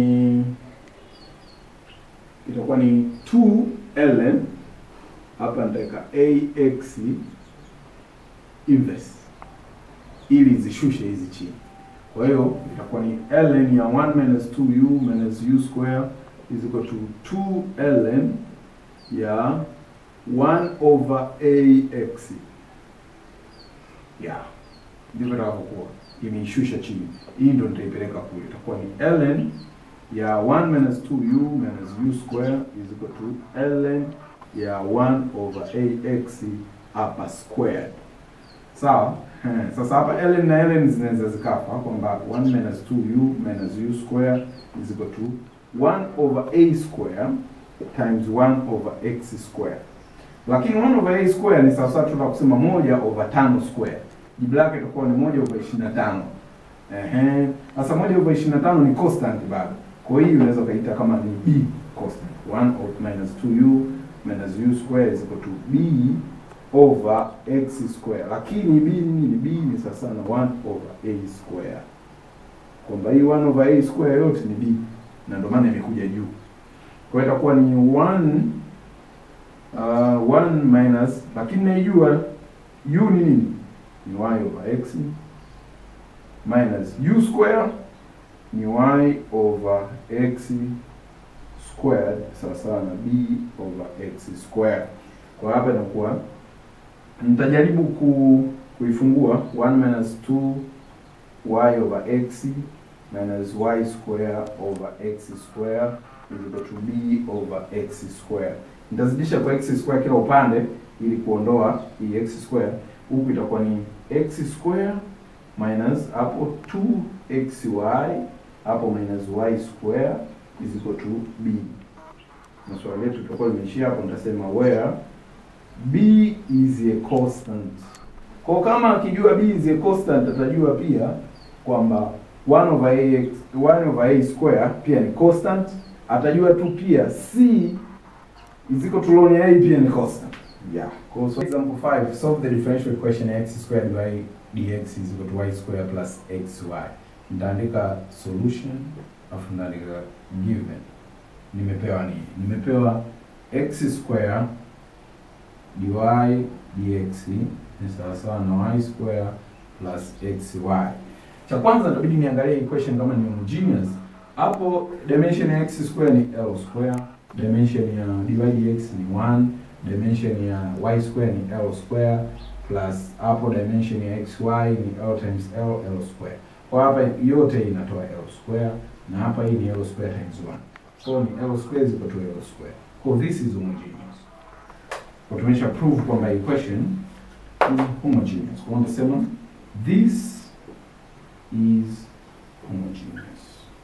itakuwa ni 2 ln, hapa nitaweka ax inverse ili zishushe hizi chini. Kwa hiyo itakuwa ni ln ya 1 minus 2u minus u square is equal to 2 ln ya 1 over ax. Ndivyo itakapokuwa. Imeishusha chini. Hii ndio nitaipeleka kule. Itakuwa ni ln ya 1 minus 2u minus u square is equal to ln ya 1 over ax upper squared. Sawa? Sasa hapa ln na ln zinaweza zikafa kwamba 1 minus 2u minus u square is equal to 1 over a square times 1 over x square. Lakini 1 over a square ni sawa tunataka kusema 1 over 5 square. Jibu lake itakuwa ni 1 over 25. Sasa 1 over 25 ni constant bado. Kwa hiyo unaweza kaita kama ni b constant. 1 over minus 2u minus u square is equal to b over x square. Lakini b ni sawa na 1 over a square. Kwamba hii 1 over a square yote ni b, na ndio maana imekuja juu. Kwa hiyo itakuwa ni 1 minus, lakini naijua u ni nini? Ni y over x minus u square ni y over x squared sawa na b over x square. Kwa hapa inakuwa nitajaribu kuifungua 1 minus 2 y over x minus y square over x square is equal to b over x square. Nitazidisha kwa x square kila upande ili kuondoa hii x square. Huku itakuwa ni x square minus hapo 2xy hapo minus y square is equal to b. Na swali letu tutakuwa limeishia hapo, nitasema where b is a constant. Kwa kama akijua b is a constant, atajua pia kwamba 1 over a square pia ni constant. Atajua tu pia c is equal to ln a pia ni constant. Yeah. So example 5, solve the differential equation x squared y dx is equal to y square plus xy. Nitaandika solution afu nitaandika given. Nimepewa nini? Nimepewa x square dy dx ni sawa na y square plus xy. Cha kwanza itabidi niangalie equation kama ni homogeneous. Hapo dimension ya x square ni l square, dimension ya dy dx ni 1, dimension ya y square ni l square plus hapo dimension ya xy ni l times l square. Kwa hapa yote inatoa l square na hapa hii ni l square times 1. So ni l square is equal to l square. So this is homogeneous. Kwa tumesha prove kwamba equation is homogeneous. Kwa tunasema this is homogeneous.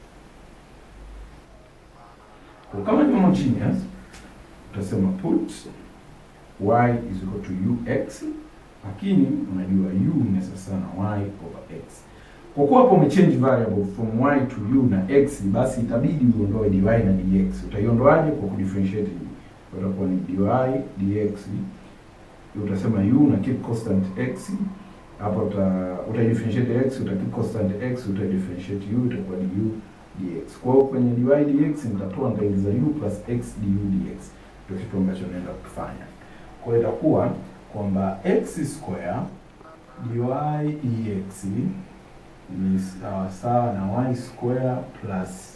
Kwa kama ni homogeneous, tutasema put y is equal to ux, lakini unajua u ni sawa na y over x. Kwa kuwa hapo umechange variable from y to u na x, basi itabidi uondoe dy na dx. Utaiondoaje? Kwa kudifferentiate hii. Utakuwa ni dy dx, utasema u na keep constant x. Hapo utadifferentiate x, keep constant x, utadifferentiate u, itakuwa ni u dx. Kwa hiyo kwenye dy dx nitatoa, nitaingiza u plus x du dx. Ndio kitu ambacho naenda kufanya. Kwa hiyo itakuwa kwamba x square dy dx ni sawa na y square plus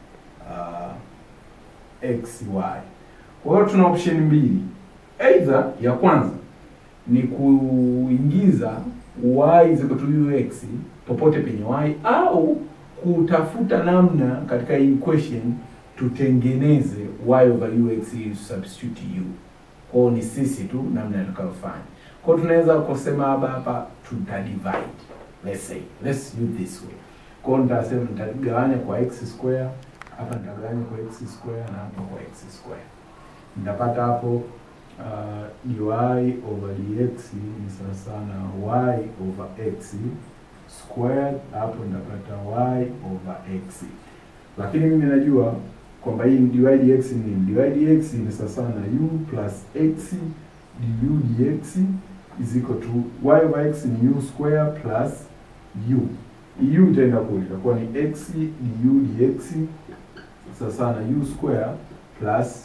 xy. Kwa hiyo tuna option mbili. Either ya kwanza ni kuingiza y is equal to ux popote penye y, au kutafuta namna katika hii equation tutengeneze y over ux ili substitute u. Kwa hiyo ni sisi tu namna tutakayofanya. Kwa hiyo tunaweza kusema hapa tutadivide. Let's use this way. Kwa hiyo nitasema nitagawanya kwa x square, hapa nitagawanya kwa x square na hapa kwa x square. Nitapata hapo dy over dx ni sawa na y over x squared, hapo nitapata y over x. Lakini mimi najua kwamba hii dy dx ni sawa na u plus x du dx is equal to y over x ni u square plus u. U itaenda kule, itakuwa ni x du dx sawa na u square plus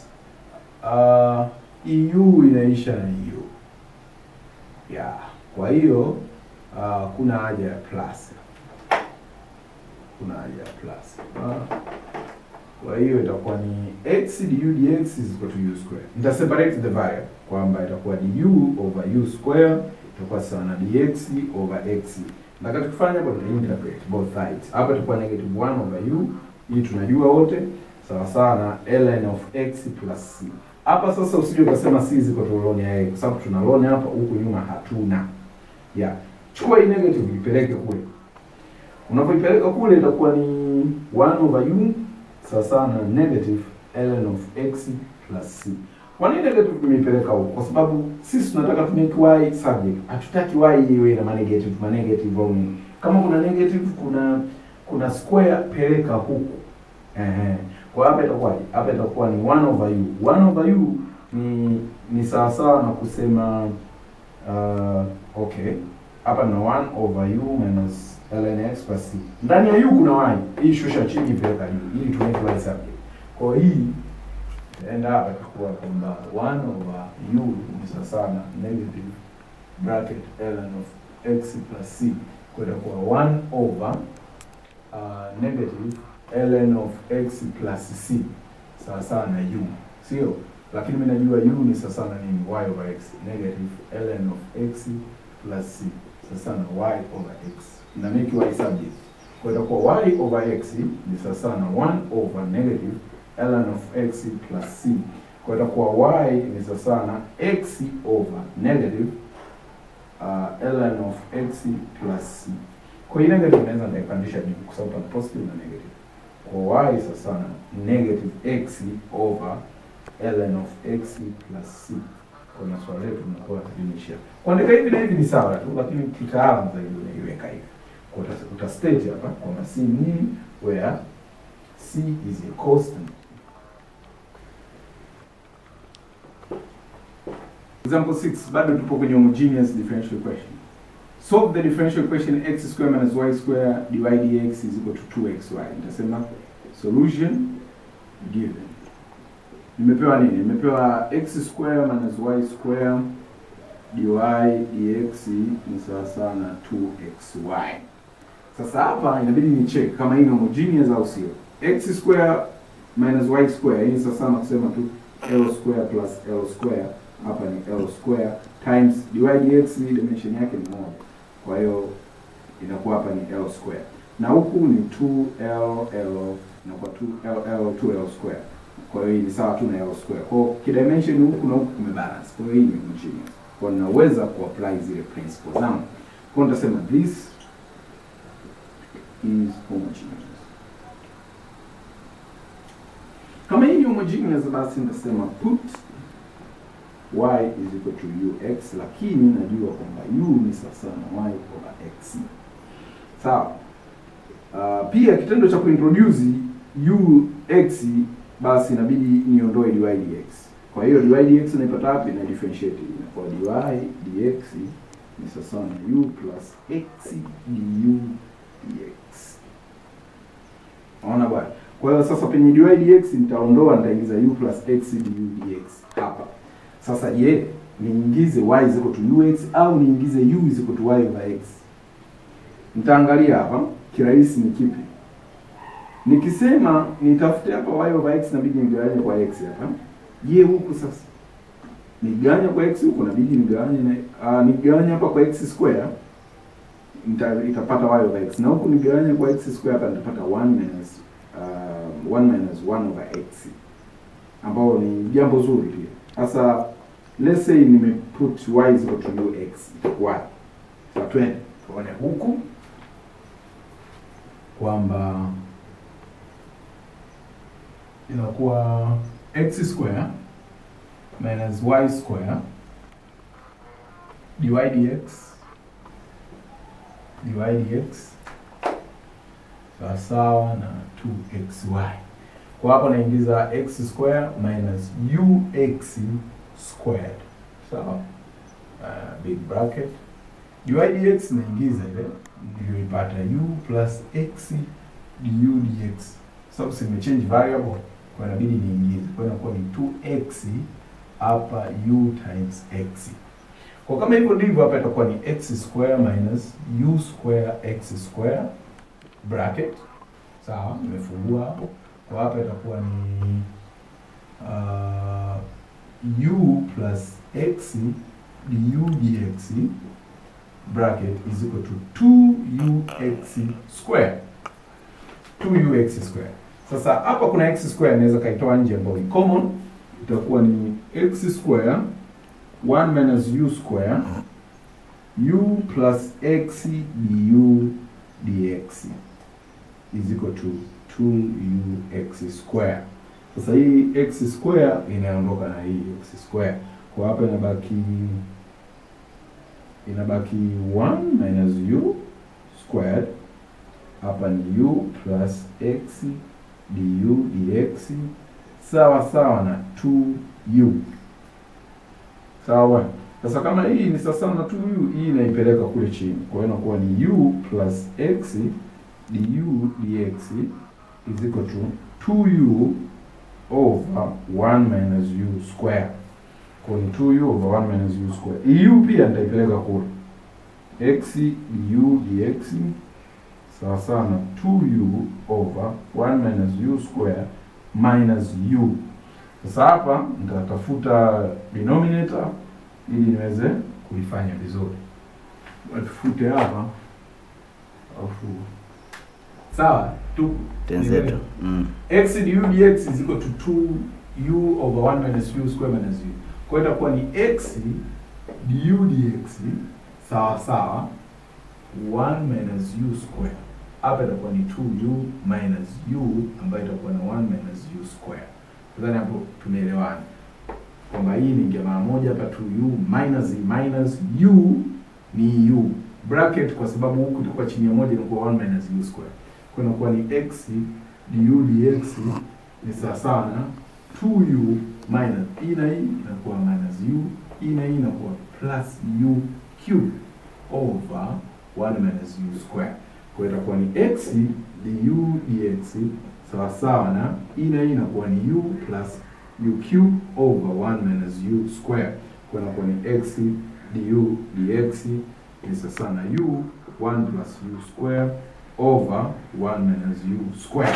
u inaisha na u. Yeah. Kwa hiyo kuna haja ya plus. Kwa hiyo itakuwa ni x du dx is equal to u square. Nita separate the variable kwamba itakuwa du over u square itakuwa sawa na dx over x. Na katika kufanya hapo tuta integrate both sides. Hapa itakuwa negative 1 over u, hii tunajua wote, sawa na ln of x plus c. Hapa sasa usije ukasema c is equal to ln ya a, kwa sababu tuna ln hapa, huku nyuma hatuna. Yeah. Chukua hii negative ipeleke kule. Unapoipeleka kule itakuwa ni 1 over u sawa na negative ln of x plus c. Kwa nini negative tumeipeleka huko? Kwa sababu sisi tunataka tu make y subject. Hatutaki y iwe na negative only. Kama kuna negative, kuna square, peleka huko. Kwa hapa itakuwa ni 1 over u. 1 over u ni sawa na kusema okay. Hapa na 1 over u minus ln x plus c. Ndani ya u kuna y. Hii shusha chini peleka juu ili tu make y subject. Kwa hii enda hapa itakuwa kwamba 1 over u ni sawa na negative bracket ln of x plus c. Kwa itakuwa 1 over negative ln of x plus c sawa na u, sio? Lakini mimi najua u ni sawa na nini? Y over x, negative ln of x plus c sawa na y over x. Na make y subject. Kwa itakuwa y over x ni sawa na 1 over negative ln of x plus c. Kwa itakuwa y ni sawa na x over negative ln of x plus c. Kwa hii negative naweza ndaipandisha juu kwa sababu ni positive na negative. Kwa y sawa na negative x over ln of x plus c. Kwa swali letu tunakuwa tunaonyesha. Kuandika hivi na hivi ni sawa tu, lakini kitaalamu zaidi unaiweka hivi. Kwa utastate hapa kwamba c ni where c is a constant. Example 6, bado tupo kwenye homogeneous differential equation. Solve the differential equation x square minus y square dy dx is equal to 2xy. Nitasema solution given. Nimepewa nini? Nimepewa x square minus y square dy dx ni sawa na 2xy. Sasa hapa inabidi ni check kama hii ni homogeneous au sio. X square minus y square hii sawa na kusema tu l square plus l square. Hapa ni l square times dy dx dimension yake ni moja. Kwa hiyo inakuwa hapa ni l square. Na huku ni 2l inakuwa 2l square. Kwa hiyo ni sawa tu na l square. Kwa hiyo kidimension huku na huku kumebalance. Kwa hiyo hii ni homogeneous. Kwa hiyo naweza kuapply zile principles zangu. Kwa hiyo nitasema this is homogeneous. Kama hii ni homogeneous basi nitasema put y is equal to ux, lakini najua kwamba u ni sawa na y over x. Sawa. Pia kitendo cha kuintroduce ux basi inabidi niondoe dy dx. Kwa hiyo dy dx naipata wapi? Na differentiate. Kwa dy dx ni sawa na u plus x du dx. Unaona bwana? Kwa hiyo sasa penye dy dx nitaondoa, nitaingiza u plus x du dx hapa. Sasa je, niingize y is equal to ux au niingize u is equal to y over x? Nitaangalia hapa kirahisi ni kipi. Nikisema nitafute hapa y over x inabidi nigawanye kwa x hapa. Je, huku sasa nigawanye kwa x huku inabidi nigawanye na nigawanye hapa kwa x square itapata y over x. Na huku nigawanye kwa x square hapa nitapata 1 minus 1 over x. Ambao ni jambo zuri pia. Sasa let's say nimeput y is equal to ux itakuwa so twende tuone huku kwamba inakuwa x square minus y square dy dx sawa na 2xy. Kwa hapo naingiza x square minus ux squared. Sawa. Big bracket. Dy dx naingiza ile ndio ipata u plus x du dx. Sababu simechange variable kwa inabidi niingize. Kwa inakuwa ni 2x hapa u times x. Kwa kama hivyo ndivyo hapa itakuwa ni x square minus u square x square bracket. Sawa, nimefungua hapo. Kwa hapa itakuwa ni u plus x du dx bracket is equal to 2ux square. 2ux square. Sasa hapa kuna x square naweza kaitoa nje ambayo ni common. Itakuwa ni x square 1 minus u square u plus x du dx is equal to 2ux square. Sasa hii x square inaondoka na hii x square. Kwa hapa inabaki 1 minus u squared. Hapa ni u plus x du dx sawa na 2u. Sawa. Sasa kama hii ni sawa na 2u, hii inaipeleka kule chini. Kwa hiyo inakuwa ni u plus x du dx is equal to 2u over 1 minus u square. Kwa ni 2u over 1 minus u square. U pia nitaipeleka kule. X du dx sawa na 2u over 1 minus u square minus u. Sasa hapa nitatafuta denominator ili niweze kuifanya vizuri. Tufute hapa. Sawa, tu tenzetu. X du dx is equal to u over 1 minus u square minus u. Kwa hiyo itakuwa ni x du dx sawa sawa 1 minus u square. Hapa itakuwa ni 2u minus u ambayo itakuwa na 1 minus u square. Nadhani hapo tumeelewana. Kwamba hii ni jamaa moja hapa 2u minus u ni u bracket, kwa sababu huku itakuwa chini ya moja inakuwa 1 minus u square. Kwa hiyo inakuwa ni x du dx ni sawa na 2u minus hii na hii inakuwa minus u, hii na hii inakuwa plus u cube over 1 minus u square. Kwa hiyo itakuwa ni x du dx sawa na hii na hii inakuwa ni u plus u cube over 1 minus u square. Kwa hiyo inakuwa ni x du dx ni sawa na u 1 plus u square over 1 minus u square.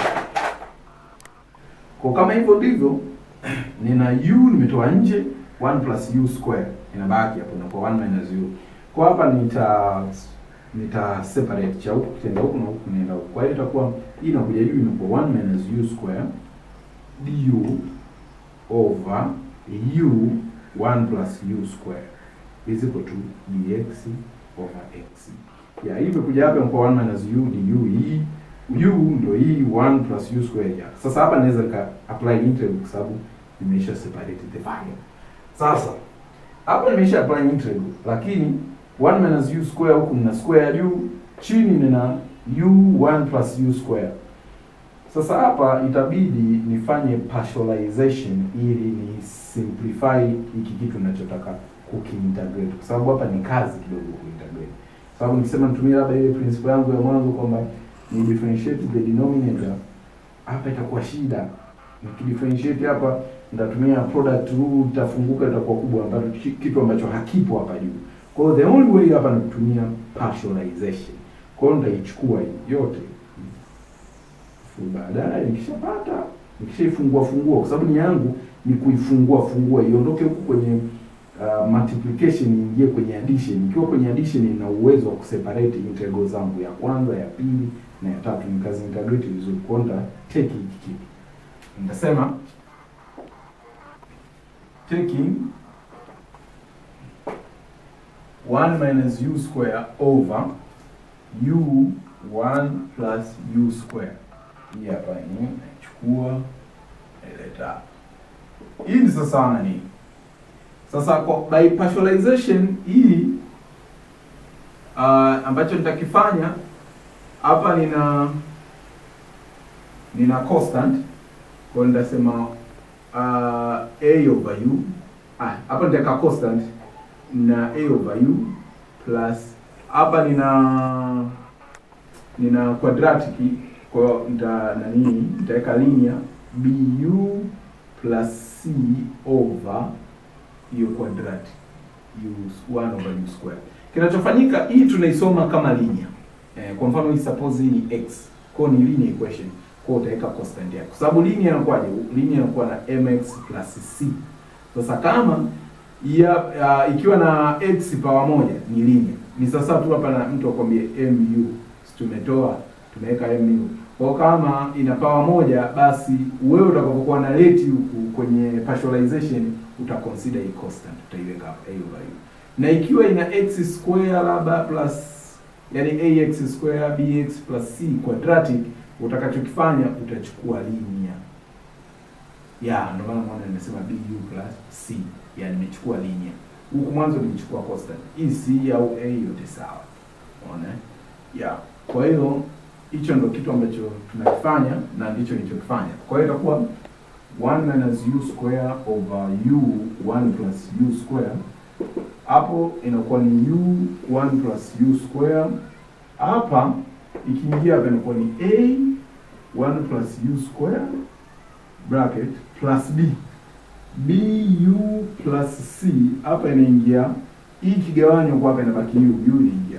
Kwa kama hivyo ndivyo, nina u nimetoa nje, 1 plus u square inabaki hapo, inakuwa 1 minus u. Kwa hapa nita separate cha huku kitenda huku na huku nenda huku. Kwa hiyo itakuwa hii inakuja u inakuwa 1 minus u square du over u 1 plus u square is equal to dx over x. Ya hii imekuja hapa kwa 1 minus u du hii u ndio hii 1 plus u square ya. Sasa hapa naweza nika apply integral kwa sababu nimeisha separate the value. Sasa hapa nimeisha apply integral, lakini 1 minus u square huku nina square ya juu, chini nina u 1 plus u square. Sasa hapa itabidi nifanye partialization ili ni simplify hiki kitu ninachotaka kukiintegrate, kwa sababu hapa ni kazi kidogo kuintegrate. Sababu nikisema nitumie labda ile principle yangu ya mwanzo kwamba ni differentiate the denominator, hapa itakuwa shida. Nikidifferentiate hapa nitatumia product rule, itafunguka, itakuwa kubwa, ambapo kitu ambacho hakipo hapa juu. Kwa hiyo the only way hapa ni kutumia partialization. Kwa hiyo nitaichukua hii yote baadaye nikishaifungua kwa sababu ni yangu ni kuifungua iondoke huku kwenye multiplication iingie kwenye addition. Nikiwa kwenye addition ina uwezo wa kuseparate integral zangu ya kwanza, ya pili na ya tatu, nikazi integrate vizuri. Kwa hiyo take hiki kitu, nitasema taking 1 minus u square over u 1 plus u square. Hii hapa ni nachukua eleta. Hii ni sasa nini? Sasa kwa by partialization hii ambacho nitakifanya hapa nina constant. Kwa hiyo nitasema a over u. Hapa nitaweka constant na a over u plus hapa nina quadratic. Kwa hiyo nitaweka linear bu plus c over hiyo quadratic u 1 over u square. Kinachofanyika hii tunaisoma kama linear. Kwa mfano hii suppose hii ni x. Kwa hiyo ni linear equation. Kwa hiyo utaweka constant yako. Kwa sababu linear inakuwaje? Linear inakuwa na mx plus c. Sasa kama ikiwa na x power moja ni linear. Ni sasa tu hapa na mtu akwambie mu. Tumeweka mu. Kwa kama ina power moja, basi wewe utakapokuwa na rate huku kwenye partialization utaconsider hii constant, utaiweka hapa a over u. Na ikiwa ina x square labda plus, yani ax square bx plus c quadratic, utakachokifanya utachukua linear. Ndio maana mwana nimesema bu plus c, yani nimechukua linear. Huku mwanzo nilichukua constant. Hii c au a yote sawa. Unaona? Kwa hiyo hicho ndio kitu ambacho tunakifanya na ndicho nilichokifanya. Kwa hiyo itakuwa 1 minus u square over u 1 plus u square. Hapo inakuwa ni u 1 plus u square. Hapa ikiingia hapa inakuwa ni a 1 plus u square bracket plus b bu plus c. Hapa inaingia hii kigawanyo, kwa hapa inabaki u inaingia.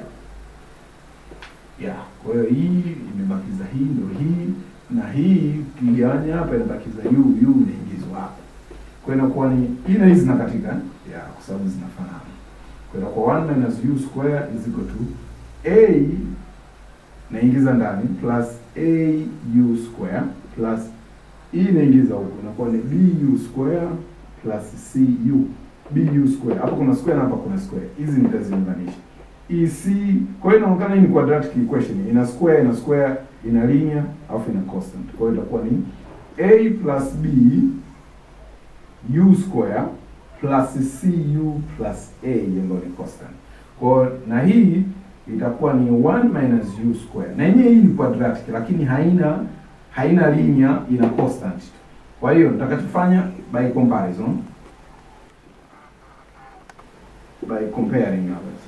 Kwa hiyo hii imebakiza hii ndio hii, na hii kigawanya hapa inabakiza u inaingizwa hapa. Kwa hiyo inakuwa ni ina hizi na katika kwa sababu zinafanana. Kwa hiyo kwa 1 minus u square is equal to a naingiza ndani plus a u square plus hii inaingiza huko, inakuwa ni bu square plus cu. Bu square. Hapa kuna square na hapa kuna square. Hizi nitaziunganisha. Hii c, kwa hiyo inaonekana hii ni quadratic equation. Ina square, ina linear, alafu ina constant. Kwa hiyo itakuwa ni a plus b u square plus cu plus a ambayo ni constant. Kwa hiyo na hii itakuwa ni 1 minus u square. Na yenyewe hii ni quadratic lakini haina linear, ina constant. Kwa hiyo nitakachofanya by comparison, by comparing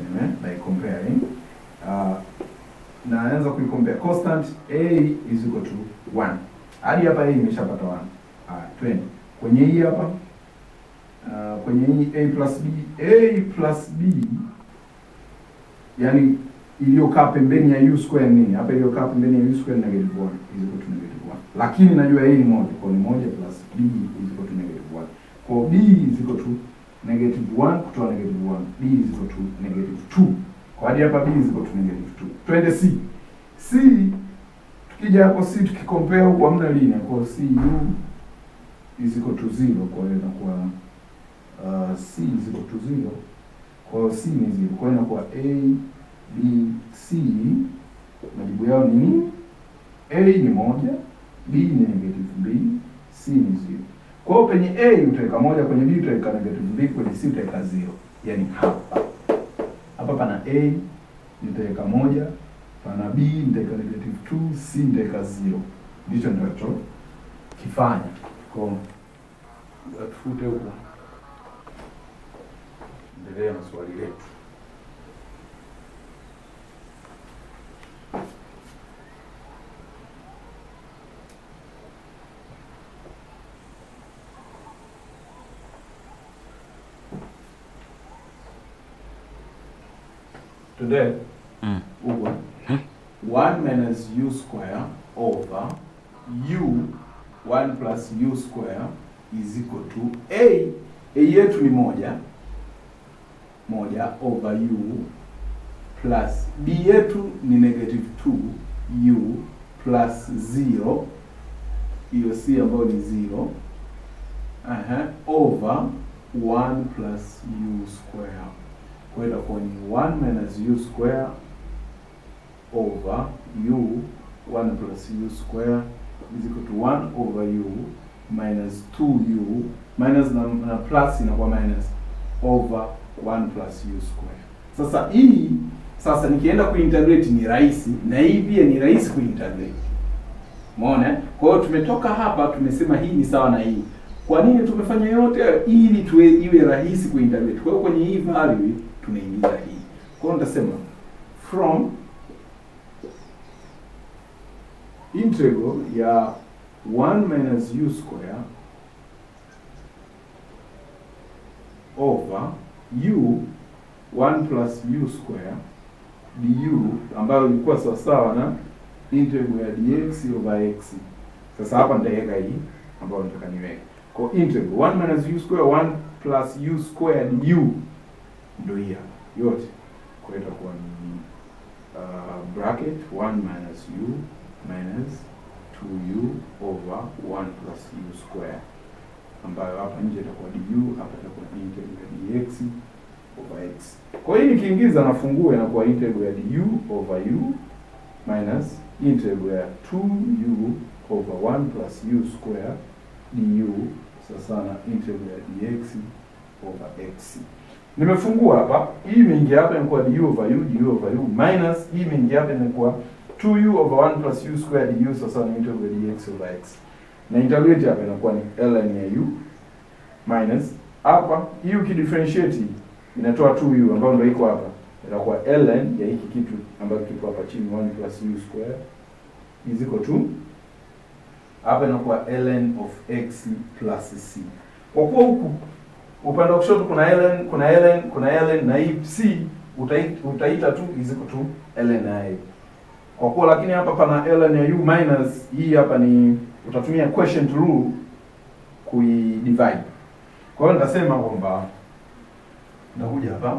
naanza kuicompare constant a is equal to 1. Hadi hapa hii imeshapata 1. Twende kwenye hii hapa, kwenye hii a plus b, yani iliyokaa pembeni ya u square nini? Hapa iliyokaa pembeni ya u square -1 is equal to -1. Lakini najua hii ni moja, kwa ni moja plus b is equal to -1. Kwa b is equal to -1 kutoa -1, b is equal to -2. Kwa hadi hapa b is equal to -2. Twende c. C tukija hapo c tukicompare huko hamna linear, kwa cu is equal to 0, kwa hiyo inakuwa c is equal to 0. Kwa hiyo c ni 0. Kwa hiyo inakuwa a b c, majibu yao ni nini? A ni moja, b ni -2, c ni 0. Kwa hiyo penye a utaweka moja, kwenye b utaweka -2, kwenye c utaweka 0. Yaani hapa pana a nitaweka moja, pana b nitaweka -2, c nitaweka 0. Ndicho nitacho kifanya. Kwa tufute huko. Endelea na swali letu. Today, 1 minus u square over u 1 plus u square is equal to a yetu ni moja over u plus b yetu ni -2 u plus 0, hiyo c ambayo ni 0, over 1 plus u square. Kwa hiyo itakuwa ni 1 minus u square over u 1 plus u square is equal to 1 over u minus 2u minus na plus inakuwa minus over 1 plus u square. Sasa hii nikienda kuintegrate ni rahisi, na hii pia ni rahisi kuintegrate. Umeona? Kwa hiyo tumetoka hapa tumesema hii ni sawa na hii. Kwa nini tumefanya yote? Ili iwe rahisi kuintegrate. Kwa hiyo kwenye hii value tunaingiza hii. Kwa hiyo nitasema from integral ya 1 minus u square over u 1 plus u square du, ambayo ilikuwa sawasawa na integral ya dx over x. Sasa hapa nitaweka hii ambayo nataka niweke. Kwa integral 1 minus u square 1 plus u square du ndio hii hapa yote. Kwa hiyo itakuwa ni bracket 1 minus u minus 2u over 1 plus u square, ambayo hapa nje itakuwa du, hapa itakuwa integral ya dx over x. Kwa hiyo nikiingiza nafungua inakuwa integral ya du over u minus integral ya 2u over 1 plus u square du sasa na integral ya dx over x. Nimefungua hapa, hii imeingia hapa inakuwa du over u minus hii imeingia hapa inakuwa 2u over 1 plus u square du sasa na integral ya dx over x. Na integrate hapa inakuwa ni ln ya u minus hapa hii ukidifferentiate inatoa 2u ambayo ndio iko hapa. Inakuwa ln ya hiki kitu ambacho kiko hapa chini 1 plus u square is equal to hapa inakuwa ln of x plus c. Kwa kuwa huku upande wa kushoto kuna ln na hii c utaita tu is equal to ln ya a. Kwa kuwa lakini hapa pana ln ya u minus hii hapa ni utatumia quotient rule kuidivide. Kwa hiyo nitasema kwamba ndakuja hapa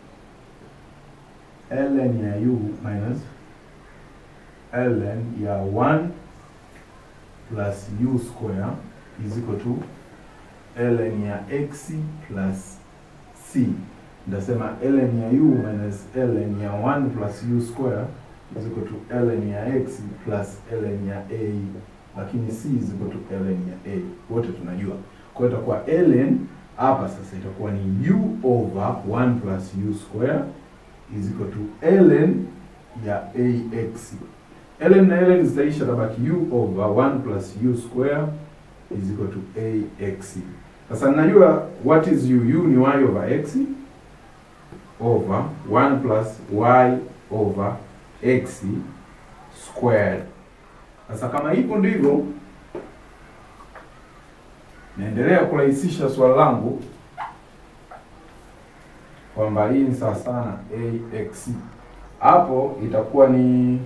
ln ya u minus ln ya 1 plus u square is equal to ln ya x plus c. Ndasema ln ya u minus ln ya 1 plus u square is equal to ln ya x plus ln ya a, lakini c is equal to ln ya a. Wote tunajua. Kwa hiyo itakuwa ln hapa sasa itakuwa ni u over 1 plus u square is equal to ln ya ax. Ln na ln zitaisha, tabaki u over 1 plus u square is equal to ax. Sasa ninajua what is u. U ni y over x over 1 plus y over x squared. Sasa kama hivyo ndivyo, naendelea kurahisisha swali langu kwamba hii ni sawa sana ax. Hapo itakuwa ni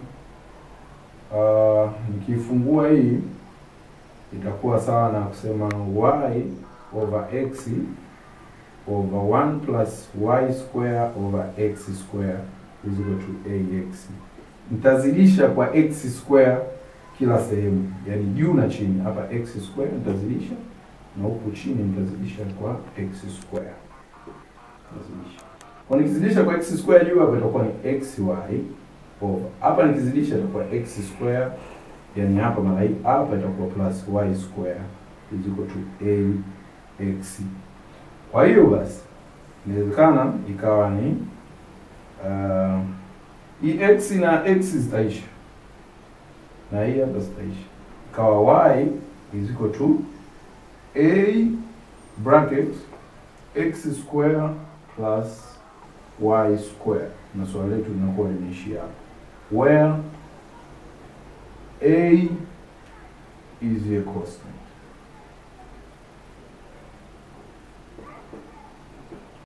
nikifungua hii itakuwa sawa na kusema y over x over 1 plus y square over x square is equal to ax. Nitazidisha kwa x square kila sehemu, yani juu na chini. Hapa x square nitazidisha na huku chini nitazidisha kwa x square. Nitazidisha. Kwa nikizidisha kwa x square juu hapa itakuwa ni xy over. Hapa nikizidisha itakuwa x square, yani hapa mara hii hapa itakuwa plus y square is equal to ax. Kwa hiyo basi inawezekana ikawa ni hii x na x zitaisha na hii hapa zitaisha, ikawa y is equal to a bracket x square plus y square, na swali letu linakuwa limeishia hapo, where a is a constant.